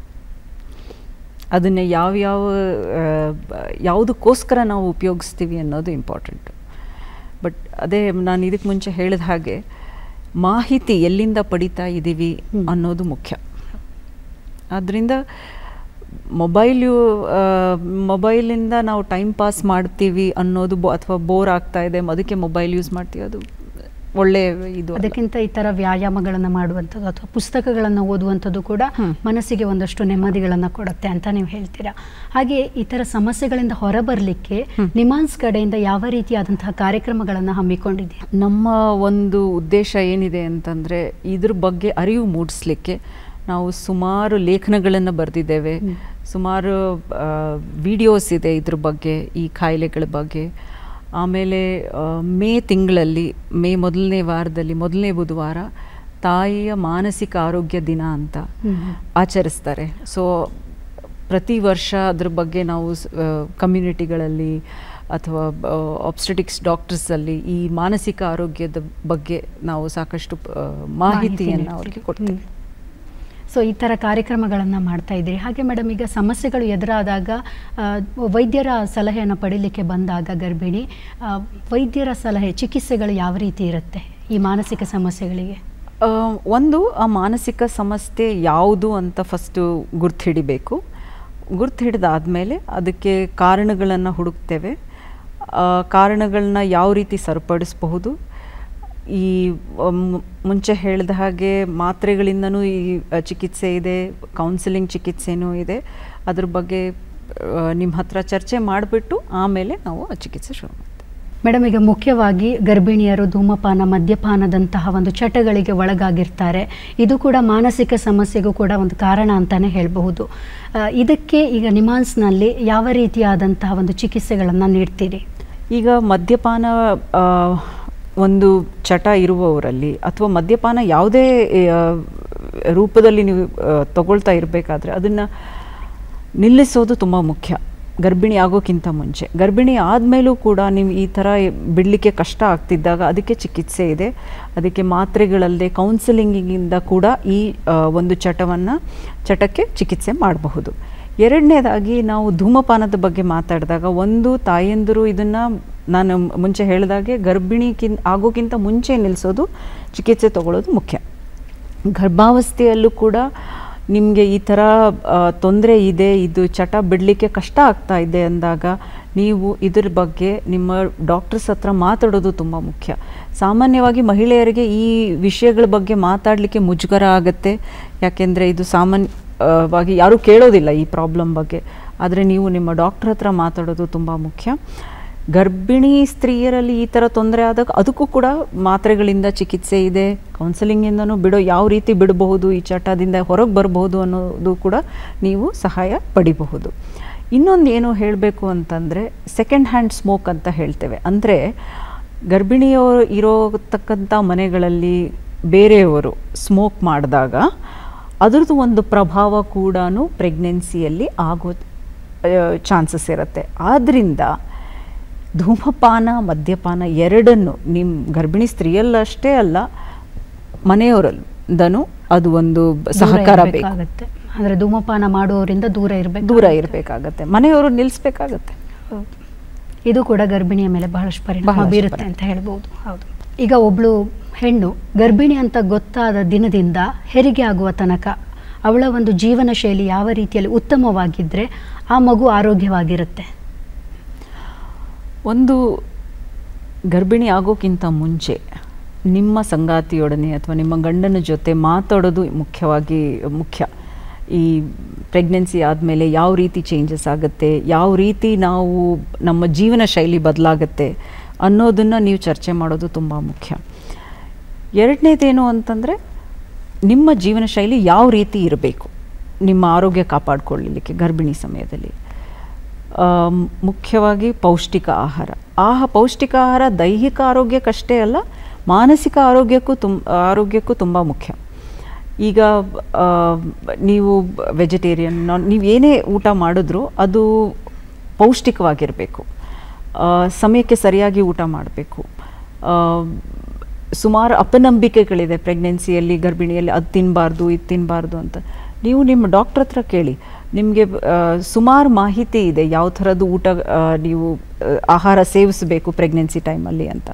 ಅದನ್ನು ಯಾವ್ಯಾವ ಯಾವುದಕ್ಕೋಸ್ಕರ ನಾವು ಉಪಯೋಗಿಸ್ತೀವಿ ಅನ್ನೋದು ಇಂಪಾರ್ಟೆಂಟ್. ಬಟ್ ಅದೇ ನಾನು ಇದಕ್ಕೆ ಮುಂಚೆ ಹೇಳಿದ ಹಾಗೆ ಮಾಹಿತಿ ಎಲ್ಲಿಂದ ಪಡಿತಾ ಇದ್ದೀವಿ ಅನ್ನೋದು ಮುಖ್ಯ. ಆದ್ದರಿಂದ ಮೊಬೈಲು ಮೊಬೈಲಿಂದ ನಾವು ಟೈಮ್ ಪಾಸ್ ಮಾಡ್ತೀವಿ ಅನ್ನೋದು ಬೊ ಅಥವಾ ಬೋರ್ ಆಗ್ತಾ ಇದೆ ಅದಕ್ಕೆ ಮೊಬೈಲ್ ಯೂಸ್ ಮಾಡ್ತೀವಿ, ಅದು ಒಳ್ಳೆಯ ಇದು. ಅದಕ್ಕಿಂತ ಈ ಥರ ವ್ಯಾಯಾಮಗಳನ್ನು ಮಾಡುವಂಥದ್ದು ಅಥವಾ ಪುಸ್ತಕಗಳನ್ನು ಓದುವಂಥದ್ದು ಕೂಡ ಮನಸ್ಸಿಗೆ ಒಂದಷ್ಟು ನೆಮ್ಮದಿಗಳನ್ನು ಕೊಡುತ್ತೆ ಅಂತ ನೀವು ಹೇಳ್ತೀರಾ. ಹಾಗೆ ಈ ಥರ ಸಮಸ್ಯೆಗಳಿಂದ ಹೊರಬರಲಿಕ್ಕೆ ನಿಮಾನ್ಸ್ ಕಡೆಯಿಂದ ಯಾವ ರೀತಿಯಾದಂತಹ ಕಾರ್ಯಕ್ರಮಗಳನ್ನು ಹಮ್ಮಿಕೊಂಡಿದೆ? ನಮ್ಮ ಒಂದು ಉದ್ದೇಶ ಏನಿದೆ ಅಂತಂದರೆ ಇದ್ರ ಬಗ್ಗೆ ಅರಿವು ಮೂಡಿಸ್ಲಿಕ್ಕೆ ನಾವು ಸುಮಾರು ಲೇಖನಗಳನ್ನು ಬರೆದಿದ್ದೇವೆ, ಸುಮಾರು ವಿಡಿಯೋಸ್ ಇದೆ ಇದ್ರ ಬಗ್ಗೆ, ಈ ಕಾಯಿಲೆಗಳ ಬಗ್ಗೆ. ಆಮೇಲೆ ಮೇ ತಿಂಗಳಲ್ಲಿ ಮೇ ಮೊದಲನೇ ವಾರದಲ್ಲಿ ಮೊದಲನೇ ಬುಧವಾರ ತಾಯಿಯ ಮಾನಸಿಕ ಆರೋಗ್ಯ ದಿನ ಅಂತ ಆಚರಿಸ್ತಾರೆ. ಸೊ ಪ್ರತಿ ವರ್ಷ ಅದ್ರ ಬಗ್ಗೆ ನಾವು ಕಮ್ಯುನಿಟಿಗಳಲ್ಲಿ ಅಥವಾ ಆಬ್ಸ್ಟೆಟಿಕ್ಸ್ ಡಾಕ್ಟರ್ಸಲ್ಲಿ ಈ ಮಾನಸಿಕ ಆರೋಗ್ಯದ ಬಗ್ಗೆ ನಾವು ಸಾಕಷ್ಟು ಮಾಹಿತಿಯನ್ನು ಅವರಿಗೆ ಕೊಡ್ತೀವಿ. ಸೊ ಈ ಥರ ಕಾರ್ಯಕ್ರಮಗಳನ್ನು ಮಾಡ್ತಾ ಇದ್ದೀರಿ. ಹಾಗೆ ಮೇಡಮ್, ಈಗ ಸಮಸ್ಯೆಗಳು ಎದುರಾದಾಗ ವೈದ್ಯರ ಸಲಹೆಯನ್ನು ಪಡೀಲಿಕ್ಕೆ ಬಂದಾಗ ಗರ್ಭಿಣಿ ವೈದ್ಯರ ಸಲಹೆ ಚಿಕಿತ್ಸೆಗಳು ಯಾವ ರೀತಿ ಇರುತ್ತೆ ಈ ಮಾನಸಿಕ ಸಮಸ್ಯೆಗಳಿಗೆ? ಒಂದು ಆ ಮಾನಸಿಕ ಸಮಸ್ಯೆ ಯಾವುದು ಅಂತ ಫಸ್ಟು ಗುರ್ತು ಹಿಡಿಬೇಕು. ಗುರ್ತು ಹಿಡಿದಾದ್ಮೇಲೆ ಅದಕ್ಕೆ ಕಾರಣಗಳನ್ನು ಹುಡುಕ್ತೇವೆ. ಕಾರಣಗಳನ್ನ ಯಾವ ರೀತಿ ಸರಿಪಡಿಸಬಹುದು. ಈ ಮುಂಚೆ ಹೇಳಿದ ಹಾಗೆ ಮಾತ್ರೆಗಳಿಂದನೂ ಈ ಚಿಕಿತ್ಸೆ ಇದೆ, ಕೌನ್ಸಿಲಿಂಗ್ ಚಿಕಿತ್ಸೆನೂ ಇದೆ. ಅದ್ರ ಬಗ್ಗೆ ನಿಮ್ಮ ಹತ್ರ ಚರ್ಚೆ ಮಾಡಿಬಿಟ್ಟು ಆಮೇಲೆ ನಾವು ಆ ಚಿಕಿತ್ಸೆ ಶುರು ಮಾಡ್ತೀವಿ. ಮೇಡಮ್, ಈಗ ಮುಖ್ಯವಾಗಿ ಗರ್ಭಿಣಿಯರು ಧೂಮಪಾನ, ಮದ್ಯಪಾನದಂತಹ ಒಂದು ಚಟಗಳಿಗೆ ಒಳಗಾಗಿರ್ತಾರೆ. ಇದು ಕೂಡ ಮಾನಸಿಕ ಸಮಸ್ಯೆಗೂ ಕೂಡ ಒಂದು ಕಾರಣ ಅಂತಲೇ ಹೇಳಬಹುದು. ಇದಕ್ಕೆ ಈಗ ನಿಮಾನ್ಸ್ನಲ್ಲಿ ಯಾವ ರೀತಿಯಾದಂತಹ ಒಂದು ಚಿಕಿತ್ಸೆಗಳನ್ನು ನೀಡ್ತೀರಿ? ಈಗ ಮದ್ಯಪಾನ ಒಂದು ಚಟ ಇರುವವರಲ್ಲಿ ಅಥವಾ ಮದ್ಯಪಾನ ಯಾವುದೇ ರೂಪದಲ್ಲಿ ನೀವು ತಗೊಳ್ತಾ ಇರಬೇಕಾದ್ರೆ ಅದನ್ನು ನಿಲ್ಲಿಸೋದು ತುಂಬ ಮುಖ್ಯ. ಗರ್ಭಿಣಿ ಆಗೋಕ್ಕಿಂತ ಮುಂಚೆ, ಗರ್ಭಿಣಿ ಆದಮೇಲೂ ಕೂಡ ನೀವು ಈ ಥರ ಬಿಡಲಿಕ್ಕೆ ಕಷ್ಟ ಆಗ್ತಿದ್ದಾಗ ಅದಕ್ಕೆ ಚಿಕಿತ್ಸೆ ಇದೆ. ಅದಕ್ಕೆ ಮಾತ್ರೆಗಳಲ್ಲದೆ ಕೌನ್ಸಿಲಿಂಗಿಂದ ಕೂಡ ಈ ಒಂದು ಚಟವನ್ನು ಚಟಕ್ಕೆ ಚಿಕಿತ್ಸೆ ಮಾಡಬಹುದು. ಎರಡನೇದಾಗಿ ನಾವು ಧೂಮಪಾನದ ಬಗ್ಗೆ ಮಾತಾಡಿದಾಗ, ಒಂದು ತಾಯಂದಿರು ಇದನ್ನು ನಾನು ಮುಂಚೆ ಹೇಳಿದಾಗೆ ಗರ್ಭಿಣಿಗಿಂತ ಆಗೋಕ್ಕಿಂತ ಮುಂಚೆ ನಿಲ್ಲಿಸೋದು, ಚಿಕಿತ್ಸೆ ತಗೊಳ್ಳೋದು ಮುಖ್ಯ. ಗರ್ಭಾವಸ್ಥೆಯಲ್ಲೂ ಕೂಡ ನಿಮಗೆ ಈ ಥರ ತೊಂದರೆ ಇದೆ, ಇದು ಚಟ ಬಿಡಲಿಕ್ಕೆ ಕಷ್ಟ ಆಗ್ತಾ ಇದೆ ಅಂದಾಗ ನೀವು ಇದ್ರ ಬಗ್ಗೆ ನಿಮ್ಮ ಡಾಕ್ಟರ್ಸ್ ಹತ್ರ ಮಾತಾಡೋದು ತುಂಬ ಮುಖ್ಯ. ಸಾಮಾನ್ಯವಾಗಿ ಮಹಿಳೆಯರಿಗೆ ಈ ವಿಷಯಗಳ ಬಗ್ಗೆ ಮಾತಾಡಲಿಕ್ಕೆ ಮುಜುಗರ ಆಗುತ್ತೆ, ಯಾಕೆಂದರೆ ಇದು ಸಾಮಾನ್ಯವಾಗಿ ಯಾರೂ ಕೇಳೋದಿಲ್ಲ ಈ ಪ್ರಾಬ್ಲಮ್ ಬಗ್ಗೆ. ಆದರೆ ನೀವು ನಿಮ್ಮ ಡಾಕ್ಟರ್ ಹತ್ರ ಮಾತಾಡೋದು ತುಂಬ ಮುಖ್ಯ. ಗರ್ಭಿಣಿ ಸ್ತ್ರೀಯರಲ್ಲಿ ಈ ಥರ ತೊಂದರೆ ಆದಾಗ ಅದಕ್ಕೂ ಕೂಡ ಮಾತ್ರೆಗಳಿಂದ ಚಿಕಿತ್ಸೆ ಇದೆ, ಕೌನ್ಸಿಲಿಂಗಿಂದನೂ ಬಿಡೋ ಯಾವ ರೀತಿ ಬಿಡಬಹುದು, ಈ ಚಟದಿಂದ ಹೊರಗೆ ಬರಬಹುದು ಅನ್ನೋದು ಕೂಡ ನೀವು ಸಹಾಯ ಪಡಿಬಹುದು. ಇನ್ನೊಂದು ಏನು ಹೇಳಬೇಕು ಅಂತಂದರೆ ಸೆಕೆಂಡ್ ಹ್ಯಾಂಡ್ ಸ್ಮೋಕ್ ಅಂತ ಹೇಳ್ತೇವೆ. ಅಂದರೆ ಗರ್ಭಿಣಿಯವರು ಇರೋತಕ್ಕಂಥ ಮನೆಗಳಲ್ಲಿ ಬೇರೆಯವರು ಸ್ಮೋಕ್ ಮಾಡಿದಾಗ ಅದರದ್ದು ಒಂದು ಪ್ರಭಾವ ಕೂಡ ಪ್ರೆಗ್ನೆನ್ಸಿಯಲ್ಲಿ ಆಗೋ ಚಾನ್ಸಸ್ ಇರುತ್ತೆ. ಆದ್ದರಿಂದ ಧೂಮಪಾನ, ಮದ್ಯಪಾನ ಎರಡನ್ನು ನಿಮ್ಮ ಗರ್ಭಿಣಿ ಸ್ತ್ರೀಯಲ್ಲಷ್ಟೇ ಅಲ್ಲ ಮನೆಯವರಲ್ಲೂ ಅದು ಒಂದು ಸಹಕಾರ ಬೇಕಾಗುತ್ತೆ. ಅಂದರೆ ಧೂಮಪಾನ ಮಾಡುವವರಿಂದ ದೂರ ಇರಬೇಕು ದೂರ ಇರಬೇಕಾಗತ್ತೆ ಮನೆಯವರು ನಿಲ್ಲಿಸಬೇಕಾಗತ್ತೆ. ಇದು ಕೂಡ ಗರ್ಭಿಣಿಯ ಮೇಲೆ ಬಹಳಷ್ಟು ಪರಿಣಾಮ ಬೀರುತ್ತೆ ಅಂತ ಹೇಳ್ಬೋದು. ಹೌದು. ಈಗ ಒಬ್ಳು ಹೆಣ್ಣು ಗರ್ಭಿಣಿ ಅಂತ ಗೊತ್ತಾದ ದಿನದಿಂದ ಹೆರಿಗೆ ಆಗುವ ತನಕ ಅವಳ ಒಂದು ಜೀವನ ಶೈಲಿ ಯಾವ ರೀತಿಯಲ್ಲಿ ಉತ್ತಮವಾಗಿದ್ದರೆ ಆ ಮಗು ಆರೋಗ್ಯವಾಗಿರುತ್ತೆ? ಒಂದು ಗರ್ಭಿಣಿ ಆಗೋಕ್ಕಿಂತ ಮುಂಚೆ ನಿಮ್ಮ ಸಂಗಾತಿಯೊಡನೆ ಅಥವಾ ನಿಮ್ಮ ಗಂಡನ ಜೊತೆ ಮಾತಾಡೋದು ಮುಖ್ಯವಾಗಿ ಮುಖ್ಯ. ಈ ಪ್ರೆಗ್ನೆನ್ಸಿ ಆದಮೇಲೆ ಯಾವ ರೀತಿ ಚೇಂಜಸ್ ಆಗುತ್ತೆ, ಯಾವ ರೀತಿ ನಾವು ನಮ್ಮ ಜೀವನ ಶೈಲಿ ಬದಲಾಗುತ್ತೆ ಅನ್ನೋದನ್ನು ನೀವು ಚರ್ಚೆ ಮಾಡೋದು ತುಂಬ ಮುಖ್ಯ. ಎರಡನೇದೇನು ಅಂತಂದರೆ ನಿಮ್ಮ ಜೀವನ ಶೈಲಿ ಯಾವ ರೀತಿ ಇರಬೇಕು ನಿಮ್ಮ ಆರೋಗ್ಯ ಕಾಪಾಡಿಕೊಳ್ಳಲಿಕ್ಕೆ ಗರ್ಭಿಣಿ ಸಮಯದಲ್ಲಿ. ಮುಖ್ಯವಾಗಿ ಪೌಷ್ಟಿಕ ಆಹಾರ. ಆಹ ಪೌಷ್ಟಿಕ ಆಹಾರ ದೈಹಿಕ ಆರೋಗ್ಯಕ್ಕಷ್ಟೇ ಅಲ್ಲ, ಮಾನಸಿಕ ಆರೋಗ್ಯಕ್ಕೂ ತುಂಬ ಆರೋಗ್ಯಕ್ಕೂ ತುಂಬ ಮುಖ್ಯ. ಈಗ ನೀವು ವೆಜಿಟೇರಿಯನ್, ನಾನ್ ನೀವು ಏನೇ ಊಟ ಮಾಡಿದ್ರೂ ಅದು ಪೌಷ್ಟಿಕವಾಗಿರಬೇಕು, ಸಮಯಕ್ಕೆ ಸರಿಯಾಗಿ ಊಟ ಮಾಡಬೇಕು. ಸುಮಾರು ಅಪನಂಬಿಕೆಗಳಿದೆ ಪ್ರೆಗ್ನೆನ್ಸಿಯಲ್ಲಿ, ಗರ್ಭಿಣಿಯಲ್ಲಿ, ಅದು ತಿನ್ನಬಾರ್ದು ಇದು ತಿನ್ನಬಾರ್ದು ಅಂತ. ನೀವು ನಿಮ್ಮ ಡಾಕ್ಟ್ರ್ ಹತ್ರ ಕೇಳಿ, ನಿಮಗೆ ಸುಮಾರು ಮಾಹಿತಿ ಇದೆ ಯಾವ ಥರದ್ದು ಊಟ ನೀವು ಆಹಾರ ಸೇವಿಸಬೇಕು ಪ್ರೆಗ್ನೆನ್ಸಿ ಟೈಮಲ್ಲಿ ಅಂತ.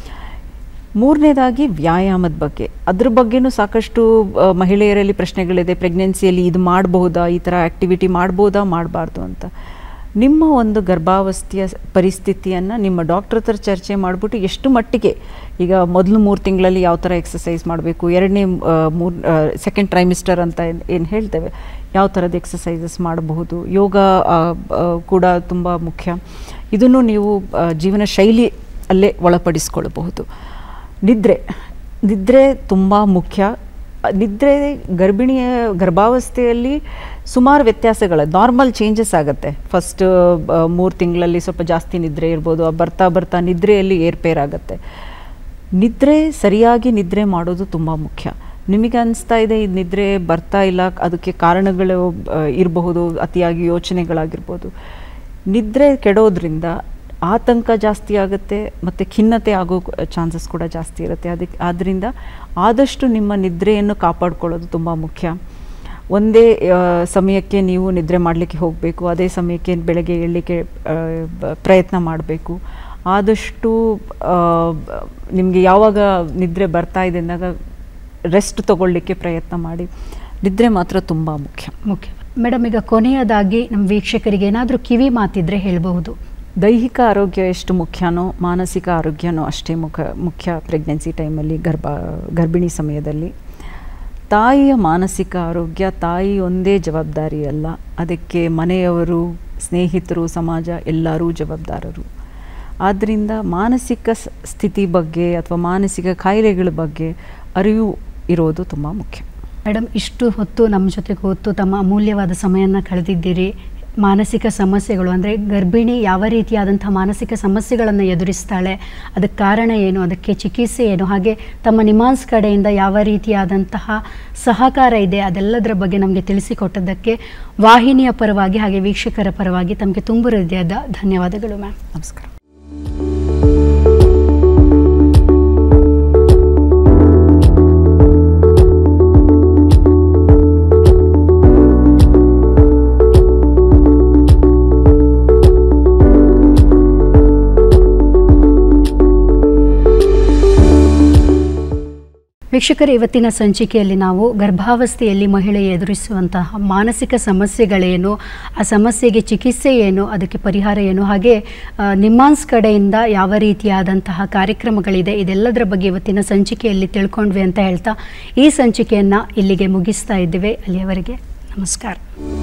ಮೂರನೇದಾಗಿ ವ್ಯಾಯಾಮದ ಬಗ್ಗೆ, ಅದ್ರ ಬಗ್ಗೆನೂ ಸಾಕಷ್ಟು ಮಹಿಳೆಯರಲ್ಲಿ ಪ್ರಶ್ನೆಗಳಿದೆ. ಪ್ರೆಗ್ನೆನ್ಸಿಯಲ್ಲಿ ಇದು ಮಾಡಬಹುದಾ, ಈ ಥರ ಆ್ಯಕ್ಟಿವಿಟಿ ಮಾಡ್ಬೋದಾ ಮಾಡಬಾರ್ದು ಅಂತ. ನಿಮ್ಮ ಒಂದು ಗರ್ಭಾವಸ್ಥೆಯ ಪರಿಸ್ಥಿತಿಯನ್ನು ನಿಮ್ಮ ಡಾಕ್ಟ್ರ್ ಹತ್ರ ಚರ್ಚೆ ಮಾಡಿಬಿಟ್ಟು ಎಷ್ಟು ಮಟ್ಟಿಗೆ, ಈಗ ಮೊದಲು ಮೂರು ತಿಂಗಳಲ್ಲಿ ಯಾವ ಥರ ಎಕ್ಸಸೈಸ್ ಮಾಡಬೇಕು, ಎರಡನೇ ಮೂರು ಸೆಕೆಂಡ್ ಟ್ರೈಮಿಸ್ಟರ್ ಅಂತ ಏನು ಹೇಳ್ತೇವೆ, ಯಾವ ಥರದ ಎಕ್ಸಸೈಸಸ್ ಮಾಡಬಹುದು. ಯೋಗ ಕೂಡ ತುಂಬ ಮುಖ್ಯ. ಇದನ್ನು ನೀವು ಜೀವನ ಶೈಲಿ ಅಲ್ಲೇ ಒಳಪಡಿಸ್ಕೊಳ್ಬಹುದು. ನಿದ್ರೆ ನಿದ್ರೆ ತುಂಬ ಮುಖ್ಯ. ನಿದ್ರೆ ಗರ್ಭಿಣಿಯ ಗರ್ಭಾವಸ್ಥೆಯಲ್ಲಿ ಸುಮಾರು ವ್ಯತ್ಯಾಸಗಳು, ನಾರ್ಮಲ್ ಚೇಂಜಸ್ ಆಗುತ್ತೆ. ಫಸ್ಟ್ ಮೂರು ತಿಂಗಳಲ್ಲಿ ಸ್ವಲ್ಪ ಜಾಸ್ತಿ ನಿದ್ರೆ ಇರ್ಬೋದು, ಬರ್ತಾ ಬರ್ತಾ ನಿದ್ರೆಯಲ್ಲಿ ಏರ್ಪೇರಾಗುತ್ತೆ. ನಿದ್ರೆ ಸರಿಯಾಗಿ ನಿದ್ರೆ ಮಾಡೋದು ತುಂಬ ಮುಖ್ಯ. ನಿಮಗೆ ಅನಿಸ್ತಾ ಇದೆ ಇದು ನಿದ್ರೆ ಬರ್ತಾ ಇಲ್ಲ, ಅದಕ್ಕೆ ಕಾರಣಗಳು ಇರಬಹುದು, ಅತಿಯಾಗಿ ಯೋಚನೆಗಳಾಗಿರ್ಬೋದು. ನಿದ್ರೆ ಕೆಡೋದ್ರಿಂದ ಆತಂಕ ಜಾಸ್ತಿ ಆಗುತ್ತೆ ಮತ್ತು ಖಿನ್ನತೆ ಆಗೋ ಚಾನ್ಸಸ್ ಕೂಡ ಜಾಸ್ತಿ ಇರುತ್ತೆ. ಅದಕ್ಕೆ ಆದ್ದರಿಂದ ಆದಷ್ಟು ನಿಮ್ಮ ನಿದ್ರೆಯನ್ನು ಕಾಪಾಡ್ಕೊಳ್ಳೋದು ತುಂಬ ಮುಖ್ಯ. ಒಂದೇ ಸಮಯಕ್ಕೆ ನೀವು ನಿದ್ರೆ ಮಾಡಲಿಕ್ಕೆ ಹೋಗಬೇಕು, ಅದೇ ಸಮಯಕ್ಕೆ ಬೆಳಗ್ಗೆ ಏಳಲಿಕ್ಕೆ ಪ್ರಯತ್ನ ಮಾಡಬೇಕು. ಆದಷ್ಟು ನಿಮಗೆ ಯಾವಾಗ ನಿದ್ರೆ ಬರ್ತಾ ಇದೆ ಅಂದಾಗ ರೆಸ್ಟ್ ತಗೊಳ್ಳಿಕ್ಕೆ ಪ್ರಯತ್ನ ಮಾಡಿ. ನಿದ್ರೆ ಮಾತ್ರ ತುಂಬ ಮುಖ್ಯ ಮುಖ್ಯ ಮೇಡಮ್, ಈಗ ಕೊನೆಯದಾಗಿ ನಮ್ಮ ವೀಕ್ಷಕರಿಗೆ ಏನಾದರೂ ಕಿವಿ ಮಾತಿದ್ರೆ ಹೇಳಬಹುದು. ದೈಹಿಕ ಆರೋಗ್ಯ ಎಷ್ಟು ಮುಖ್ಯನೋ ಮಾನಸಿಕ ಆರೋಗ್ಯನೂ ಅಷ್ಟೇ ಮುಖ ಮುಖ್ಯ ಪ್ರೆಗ್ನೆನ್ಸಿ ಟೈಮಲ್ಲಿ, ಗರ್ಭ ಗರ್ಭಿಣಿ ಸಮಯದಲ್ಲಿ. ತಾಯಿಯ ಮಾನಸಿಕ ಆರೋಗ್ಯ ತಾಯಿ ಒಂದೇ ಜವಾಬ್ದಾರಿ ಅಲ್ಲ, ಅದಕ್ಕೆ ಮನೆಯವರು, ಸ್ನೇಹಿತರು, ಸಮಾಜ ಎಲ್ಲರೂ ಜವಾಬ್ದಾರರು. ಆದ್ದರಿಂದ ಮಾನಸಿಕ ಸ್ಥಿತಿ ಬಗ್ಗೆ ಅಥವಾ ಮಾನಸಿಕ ಕಾಯಿಲೆಗಳ ಬಗ್ಗೆ ಅರಿವು ಇರೋದು ತುಂಬ ಮುಖ್ಯ. ಮೇಡಮ್, ಇಷ್ಟು ಹೊತ್ತು ನಮ್ಮ ಜೊತೆ ಕೂತು ತಮ್ಮ ಅಮೂಲ್ಯವಾದ ಸಮಯವನ್ನು ಕಳೆದಿದ್ದೀರಿ. ಮಾನಸಿಕ ಸಮಸ್ಯೆಗಳು ಅಂದರೆ ಗರ್ಭಿಣಿ ಯಾವ ರೀತಿಯಾದಂಥ ಮಾನಸಿಕ ಸಮಸ್ಯೆಗಳನ್ನು ಎದುರಿಸ್ತಾಳೆ, ಅದಕ್ಕೆ ಕಾರಣ ಏನು, ಅದಕ್ಕೆ ಚಿಕಿತ್ಸೆ ಏನು, ಹಾಗೆ ತಮ್ಮ ನಿಮಾನ್ಸ್ ಕಡೆಯಿಂದ ಯಾವ ರೀತಿಯಾದಂತಹ ಸಹಕಾರ ಇದೆ, ಅದೆಲ್ಲದರ ಬಗ್ಗೆ ನಮಗೆ ತಿಳಿಸಿಕೊಟ್ಟದ್ದಕ್ಕೆ ವಾಹಿನಿಯ ಪರವಾಗಿ ಹಾಗೆ ವೀಕ್ಷಕರ ಪರವಾಗಿ ತಮಗೆ ತುಂಬ ಹೃದಯದ ಧನ್ಯವಾದಗಳು ಮ್ಯಾಮ್. ನಮಸ್ಕಾರ. ವೀಕ್ಷಕರು, ಇವತ್ತಿನ ಸಂಚಿಕೆಯಲ್ಲಿ ನಾವು ಗರ್ಭಾವಸ್ಥೆಯಲ್ಲಿ ಮಹಿಳೆ ಎದುರಿಸುವಂತಹ ಮಾನಸಿಕ ಸಮಸ್ಯೆಗಳೇನು, ಆ ಸಮಸ್ಯೆಗೆ ಚಿಕಿತ್ಸೆ ಏನು, ಅದಕ್ಕೆ ಪರಿಹಾರ ಏನು, ಹಾಗೆ ನಿಮ್ಮಾನ್ಸ್ ಕಡೆಯಿಂದ ಯಾವ ರೀತಿಯಾದಂತಹ ಕಾರ್ಯಕ್ರಮಗಳಿದೆ, ಇದೆಲ್ಲದರ ಬಗ್ಗೆ ಇವತ್ತಿನ ಸಂಚಿಕೆಯಲ್ಲಿ ತಿಳ್ಕೊಂಡ್ವಿ ಅಂತ ಹೇಳ್ತಾ ಈ ಸಂಚಿಕೆಯನ್ನು ಇಲ್ಲಿಗೆ ಮುಗಿಸ್ತಾ ಇದ್ದೇವೆ. ಅಲ್ಲಿಯವರೆಗೆ ನಮಸ್ಕಾರ.